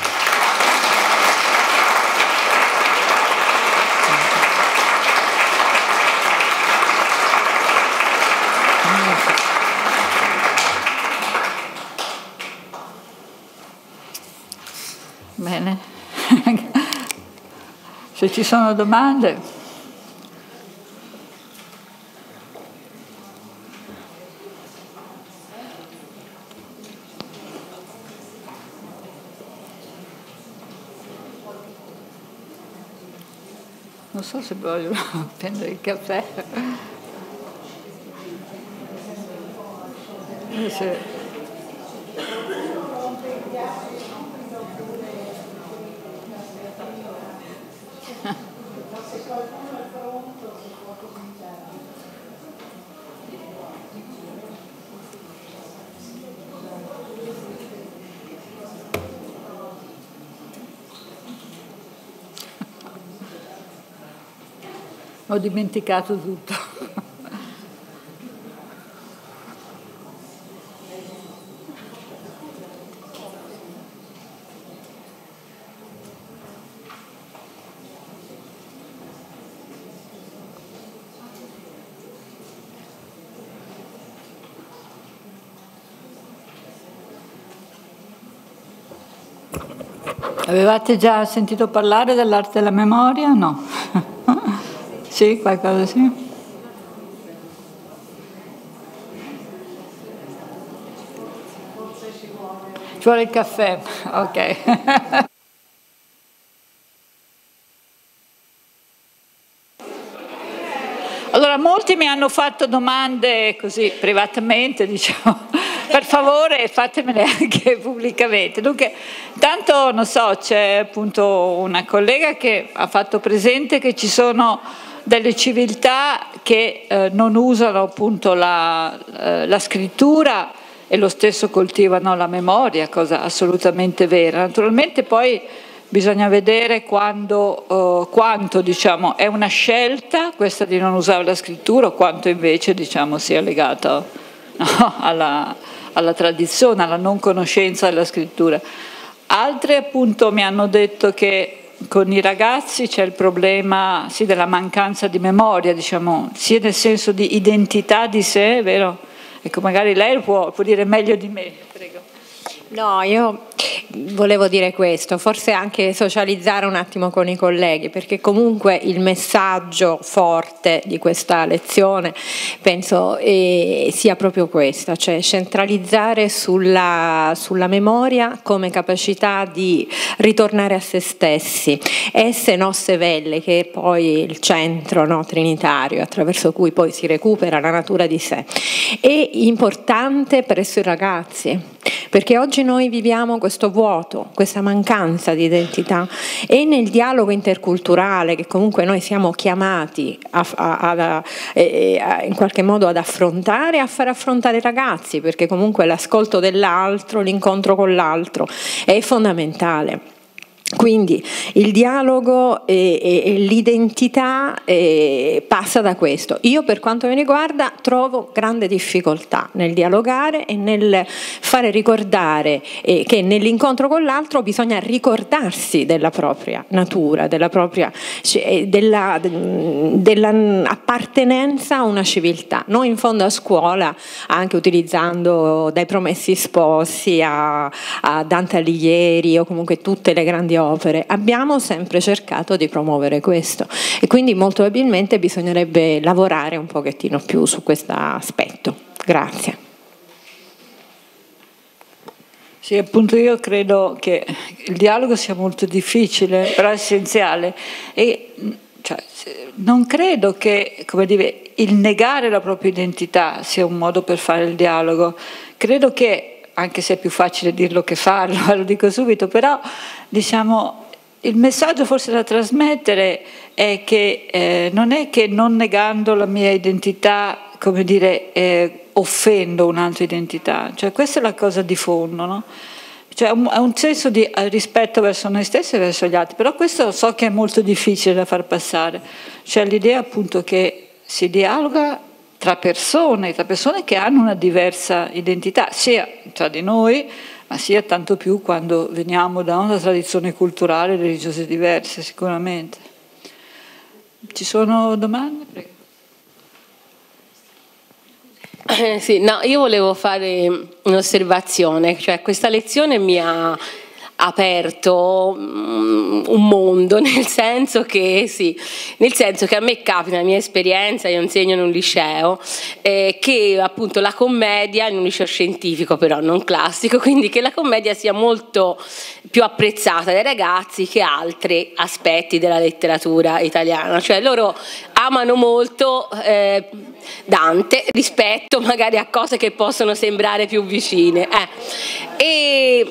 Bene, se ci sono domande. Non so se voglio prendere il caffè. Eh, se... Ho dimenticato tutto. Avevate già sentito parlare dell'arte della memoria? No. Sì, qualcosa sì. Ci vuole il caffè, ok. Allora, molti mi hanno fatto domande così privatamente, diciamo, per favore fatemele anche pubblicamente. Dunque, tanto non so, c'è appunto una collega che ha fatto presente che ci sono delle civiltà che eh, non usano appunto la, eh, la scrittura e lo stesso coltivano la memoria, cosa assolutamente vera. Naturalmente poi bisogna vedere quando, uh, quanto diciamo, è una scelta questa di non usare la scrittura o quanto invece diciamo, sia legato no, alla, alla tradizione, alla non conoscenza della scrittura. Altri appunto mi hanno detto che con i ragazzi c'è il problema sì, della mancanza di memoria, diciamo, sia nel senso di identità di sé, vero? Ecco, magari lei può, può dire meglio di me, prego. No, io volevo dire questo, forse anche socializzare un attimo con i colleghi, perché comunque il messaggio forte di questa lezione penso eh, sia proprio questo, cioè centralizzare sulla, sulla memoria come capacità di ritornare a se stessi, esse nostre velle, che è poi il centro no, trinitario attraverso cui poi si recupera la natura di sé. È importante presso i ragazzi, perché oggi noi viviamo questo vuoto, questa mancanza di identità, e nel dialogo interculturale che comunque noi siamo chiamati a, a, a, a, a, in qualche modo ad affrontare, a far affrontare i ragazzi, perché comunque l'ascolto dell'altro, l'incontro con l'altro è fondamentale. Quindi il dialogo e, e, e l'identità e, passa da questo. Io per quanto mi riguarda trovo grande difficoltà nel dialogare e nel fare ricordare eh, che nell'incontro con l'altro bisogna ricordarsi della propria natura, della propria cioè, della, della appartenenza a una civiltà. Noi in fondo a scuola, anche utilizzando dai Promessi Sposi a, a Dante Alighieri o comunque tutte le grandi opere, abbiamo sempre cercato di promuovere questo e quindi molto probabilmente bisognerebbe lavorare un pochettino più su questo aspetto. Grazie. Sì, appunto io credo che il dialogo sia molto difficile, però essenziale e cioè, non credo che, come dire, il negare la propria identità sia un modo per fare il dialogo. Credo che anche se è più facile dirlo che farlo, lo dico subito, però diciamo il messaggio forse da trasmettere è che eh, non è che non negando la mia identità, come dire, eh, offendo un'altra identità, cioè questa è la cosa di fondo, no? Cioè un, è un senso di rispetto verso noi stessi e verso gli altri, però questo so che è molto difficile da far passare, cioè l'idea appunto che si dialoga tra persone, tra persone che hanno una diversa identità, sia tra di noi, ma sia tanto più quando veniamo da una tradizione culturale e religiose diverse, sicuramente. Ci sono domande? Prego. Eh, sì, no, io volevo fare un'osservazione, cioè questa lezione mi ha aperto um, un mondo, nel senso che sì, nel senso che a me capita, la mia esperienza, io insegno in un liceo, eh, che appunto la commedia, in un liceo scientifico però non classico, quindi che la commedia sia molto più apprezzata dai ragazzi che altri aspetti della letteratura italiana, cioè loro amano molto eh, Dante rispetto magari a cose che possono sembrare più vicine eh. e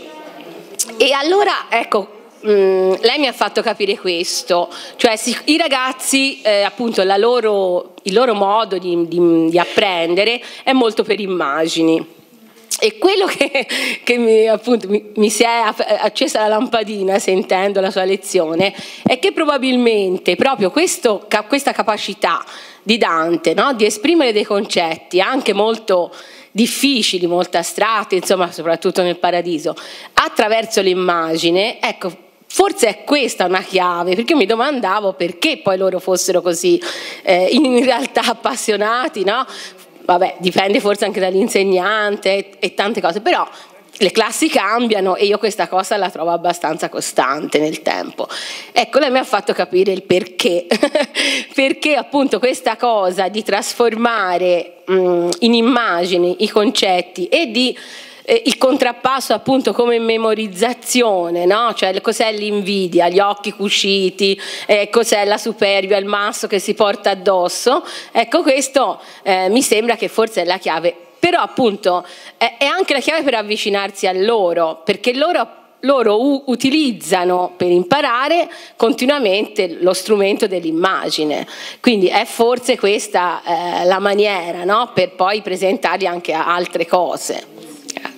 E allora, ecco, mh, lei mi ha fatto capire questo, cioè si, i ragazzi, eh, appunto, la loro, il loro modo di, di, di apprendere è molto per immagini. E quello che, che mi, appunto, mi, mi si è accesa la lampadina sentendo la sua lezione è che probabilmente proprio questo, questa capacità di Dante, no, di esprimere dei concetti anche molto difficili, molto astratti, insomma, soprattutto nel Paradiso, attraverso l'immagine, ecco, forse è questa una chiave, perché io mi domandavo perché poi loro fossero così eh, in realtà appassionati, no? Vabbè, dipende forse anche dall'insegnante e, e tante cose, però le classi cambiano e io questa cosa la trovo abbastanza costante nel tempo. Ecco, lei mi ha fatto capire il perché, perché appunto questa cosa di trasformare mh, in immagini i concetti e di eh, il contrappasso appunto come memorizzazione, no? Cioè cos'è l'invidia, gli occhi cuciti, eh, cos'è la superbia, il masso che si porta addosso, ecco questo eh, mi sembra che forse è la chiave. Però appunto è anche la chiave per avvicinarsi a loro, perché loro, loro u- utilizzano per imparare continuamente lo strumento dell'immagine, quindi è forse questa eh, la maniera, no? Per poi presentargli anche altre cose.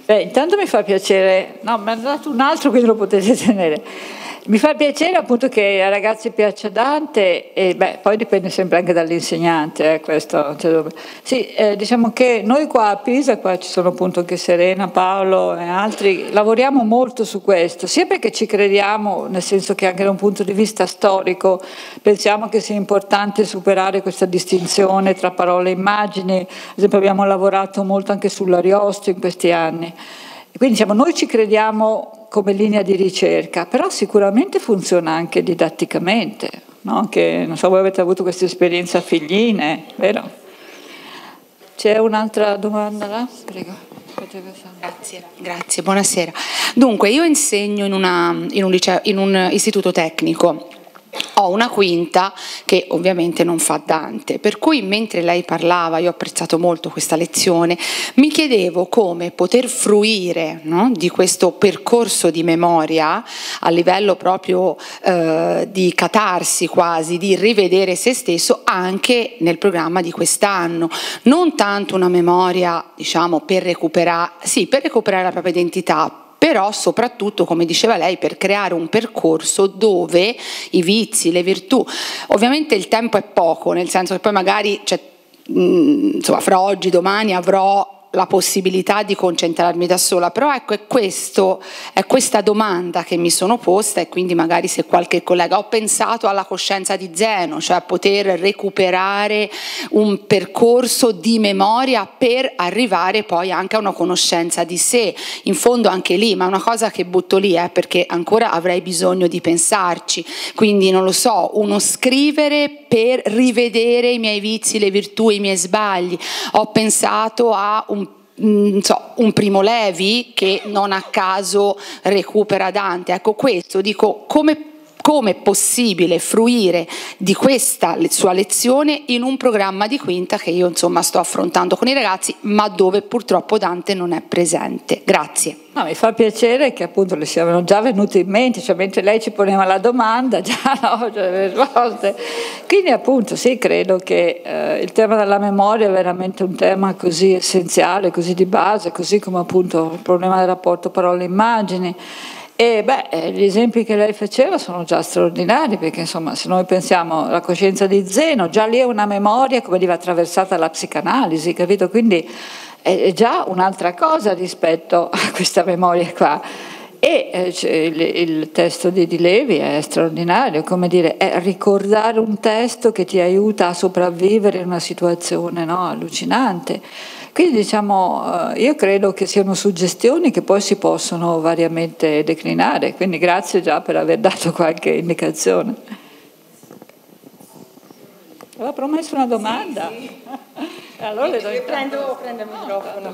Beh, intanto mi fa piacere, no, mi ha dato un altro, quindi lo potete tenere. Mi fa piacere appunto che ai ragazzi piaccia Dante, e beh, poi dipende sempre anche dall'insegnante, eh, questo, cioè, sì, eh, diciamo che noi qua a Pisa, qua ci sono appunto anche Serena, Paolo e altri, lavoriamo molto su questo, sia perché ci crediamo, nel senso che anche da un punto di vista storico pensiamo che sia importante superare questa distinzione tra parole e immagini, ad esempio abbiamo lavorato molto anche sull'Ariosto in questi anni. Quindi diciamo, noi ci crediamo come linea di ricerca, però sicuramente funziona anche didatticamente, no? Che, non so, voi avete avuto questa esperienza a Figline, vero? C'è un'altra domanda là? Prego. Grazie, grazie, buonasera. Dunque, io insegno in, una, in, un liceo, in un istituto tecnico. Ho una quinta che ovviamente non fa Dante, per cui mentre lei parlava, io ho apprezzato molto questa lezione, mi chiedevo come poter fruire, no, di questo percorso di memoria a livello proprio eh, di catarsi quasi, di rivedere se stesso anche nel programma di quest'anno. Non tanto una memoria, diciamo, per recuperare, sì, per recuperare la propria identità, però soprattutto, come diceva lei, per creare un percorso dove i vizi, le virtù, ovviamente il tempo è poco, nel senso che poi magari, cioè, mh, insomma, fra oggi, domani avrò la possibilità di concentrarmi da sola, però ecco è, questo, è questa domanda che mi sono posta, e quindi magari se qualche collega, ho pensato alla coscienza di Zeno, cioè a poter recuperare un percorso di memoria per arrivare poi anche a una conoscenza di sé, in fondo anche lì, ma è una cosa che butto lì eh, perché ancora avrei bisogno di pensarci, quindi non lo so, uno scrivere per rivedere i miei vizi, le virtù, i miei sbagli. Ho pensato a un Non so, un Primo Levi che non a caso recupera Dante. Ecco, questo dico, come come è possibile fruire di questa sua lezione in un programma di quinta che io insomma sto affrontando con i ragazzi, ma dove purtroppo Dante non è presente. Grazie. No, mi fa piacere che appunto le siano già venute in mente, cioè mentre lei ci poneva la domanda, già no, già le risposte. Quindi appunto sì, credo che eh, il tema della memoria è veramente un tema così essenziale, così di base, così come appunto il problema del rapporto parole-immagini. E beh, gli esempi che lei faceva sono già straordinari, perché insomma se noi pensiamo alla coscienza di Zeno, già lì è una memoria come veniva attraversata la psicanalisi, capito? Quindi è già un'altra cosa rispetto a questa memoria qua. E eh, cioè, il, il testo di Di Levi è straordinario, come dire, è ricordare un testo che ti aiuta a sopravvivere in una situazione, no, allucinante. Quindi diciamo, io credo che siano suggestioni che poi si possono variamente declinare, quindi grazie già per aver dato qualche indicazione. Aveva promesso una domanda? Sì, sì. Allora le do io prendo, prendo il microfono.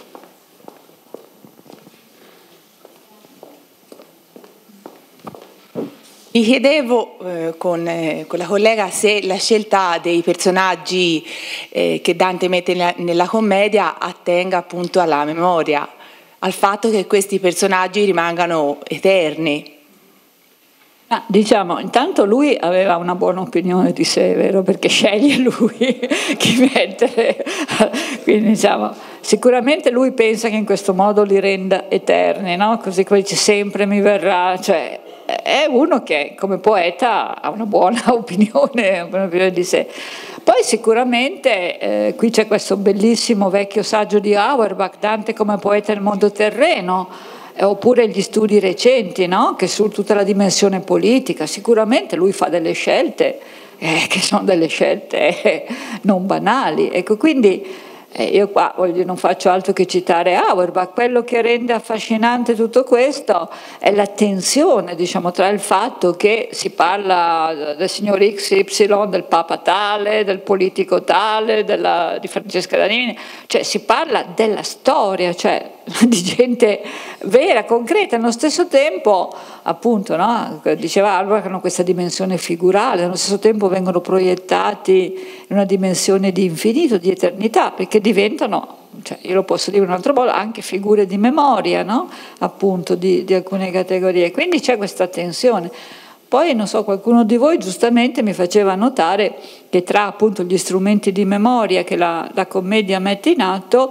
Mi chiedevo eh, con, eh, con la collega se la scelta dei personaggi eh, che Dante mette nella, nella commedia attenga appunto alla memoria, al fatto che questi personaggi rimangano eterni. Ah, diciamo, intanto lui aveva una buona opinione di sé, vero? Perché sceglie lui chi mettere. Quindi diciamo, sicuramente lui pensa che in questo modo li renda eterni, no? Così come dice sempre mi verrà, cioè è uno che come poeta ha una buona opinione, una buona opinione di sé. Poi sicuramente eh, qui c'è questo bellissimo vecchio saggio di Auerbach, Dante come poeta nel mondo terreno, eh, oppure gli studi recenti, no? Che su tutta la dimensione politica, sicuramente lui fa delle scelte eh, che sono delle scelte eh, non banali. Ecco, quindi Eh, io qua voglio, non faccio altro che citare Auerbach, quello che rende affascinante tutto questo è la tensione, diciamo, tra il fatto che si parla del signor X Y, del Papa tale, del politico tale, della, di Francesca Danini, cioè si parla della storia, cioè di gente vera, concreta, allo stesso tempo appunto, no, diceva Auerbach, hanno questa dimensione figurale, allo stesso tempo vengono proiettati in una dimensione di infinito, di eternità, perché diventano, cioè io lo posso dire in un altro modo, anche figure di memoria, no? Appunto di, di alcune categorie, quindi c'è questa tensione. Poi non so, qualcuno di voi giustamente mi faceva notare che tra appunto gli strumenti di memoria che la, la commedia mette in atto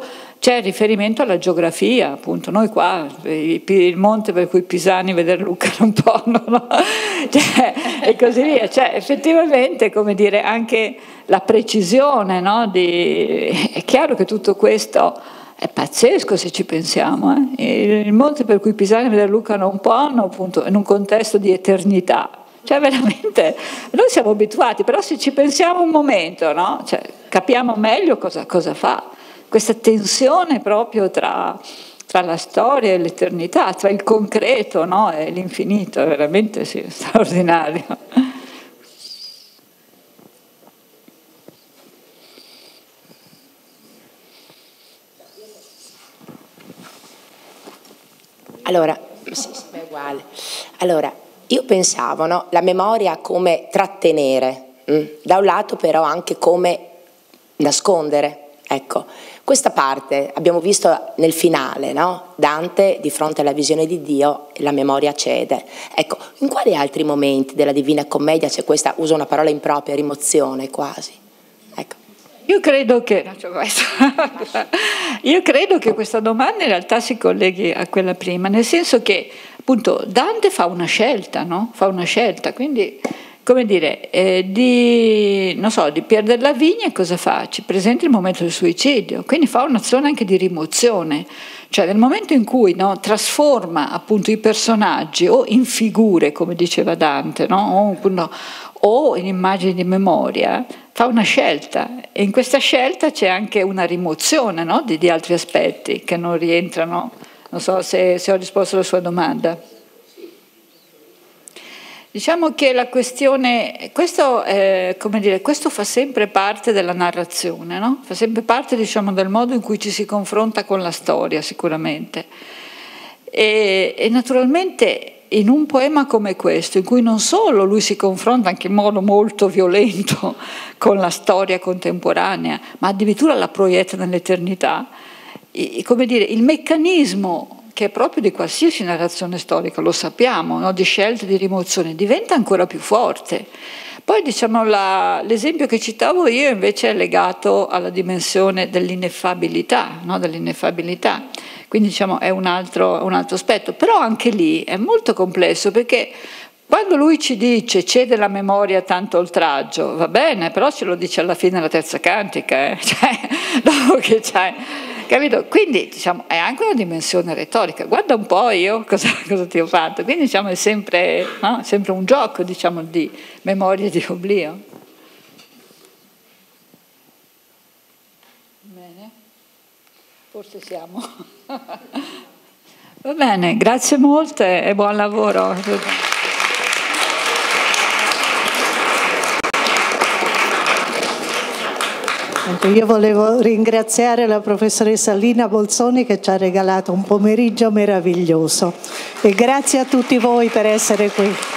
c'è riferimento alla geografia, appunto, noi qua, il monte per cui i pisani vedere Lucca non possono, no? Cioè, e così via, cioè effettivamente, come dire, anche la precisione, no? Di, è chiaro che tutto questo è pazzesco se ci pensiamo, eh? Il monte per cui i pisani vedere Lucca non possono, appunto, in un contesto di eternità. Cioè veramente, noi siamo abituati, però se ci pensiamo un momento, no? Cioè, capiamo meglio cosa, cosa fa. Questa tensione proprio tra, tra la storia e l'eternità, tra il concreto, no? E l'infinito, è veramente sì, straordinario. Allora, sì, sì, è uguale. Allora, io pensavo, no, la memoria come trattenere, mh? Da un lato però anche come nascondere, ecco. Questa parte abbiamo visto nel finale, no? Dante di fronte alla visione di Dio, la memoria cede. Ecco, in quali altri momenti della Divina Commedia c'è questa, uso una parola impropria, rimozione quasi? Ecco. Io credo che, no, io credo che questa domanda in realtà si colleghi a quella prima, nel senso che appunto Dante fa una scelta, no? Fa una scelta, quindi come dire, eh, di, non so, di perdere la vigna cosa fa? Ci presenta il momento del suicidio, quindi fa un'azione anche di rimozione, cioè nel momento in cui, no, trasforma appunto i personaggi o in figure, come diceva Dante, no? o, no, o in immagini di memoria, fa una scelta e in questa scelta c'è anche una rimozione, no? di, di altri aspetti che non rientrano. Non so se, se ho risposto alla sua domanda. Diciamo che la questione, questo, eh, come dire, questo fa sempre parte della narrazione, no? Fa sempre parte, diciamo, del modo in cui ci si confronta con la storia, sicuramente. E, e naturalmente in un poema come questo, in cui non solo lui si confronta anche in modo molto violento con la storia contemporanea, ma addirittura la proietta nell'eternità, come dire, il meccanismo che è proprio di qualsiasi narrazione storica, lo sappiamo, no? Di scelte, di rimozione, diventa ancora più forte. Poi diciamo l'esempio che citavo io invece è legato alla dimensione dell'ineffabilità, no? dell'ineffabilità. Quindi diciamo è un altro, un altro aspetto, però anche lì è molto complesso perché quando lui ci dice cede la memoria tanto oltraggio, va bene, però ce lo dice alla fine della terza cantica, eh? Cioè, dopo che c'è... Capito? Quindi diciamo, è anche una dimensione retorica. Guarda un po' io cosa, cosa ti ho fatto. Quindi diciamo, è sempre, no? sempre un gioco diciamo, di memoria e di oblio. Bene, forse siamo. Va bene, grazie molte e buon lavoro. Io volevo ringraziare la professoressa Lina Bolzoni che ci ha regalato un pomeriggio meraviglioso e grazie a tutti voi per essere qui.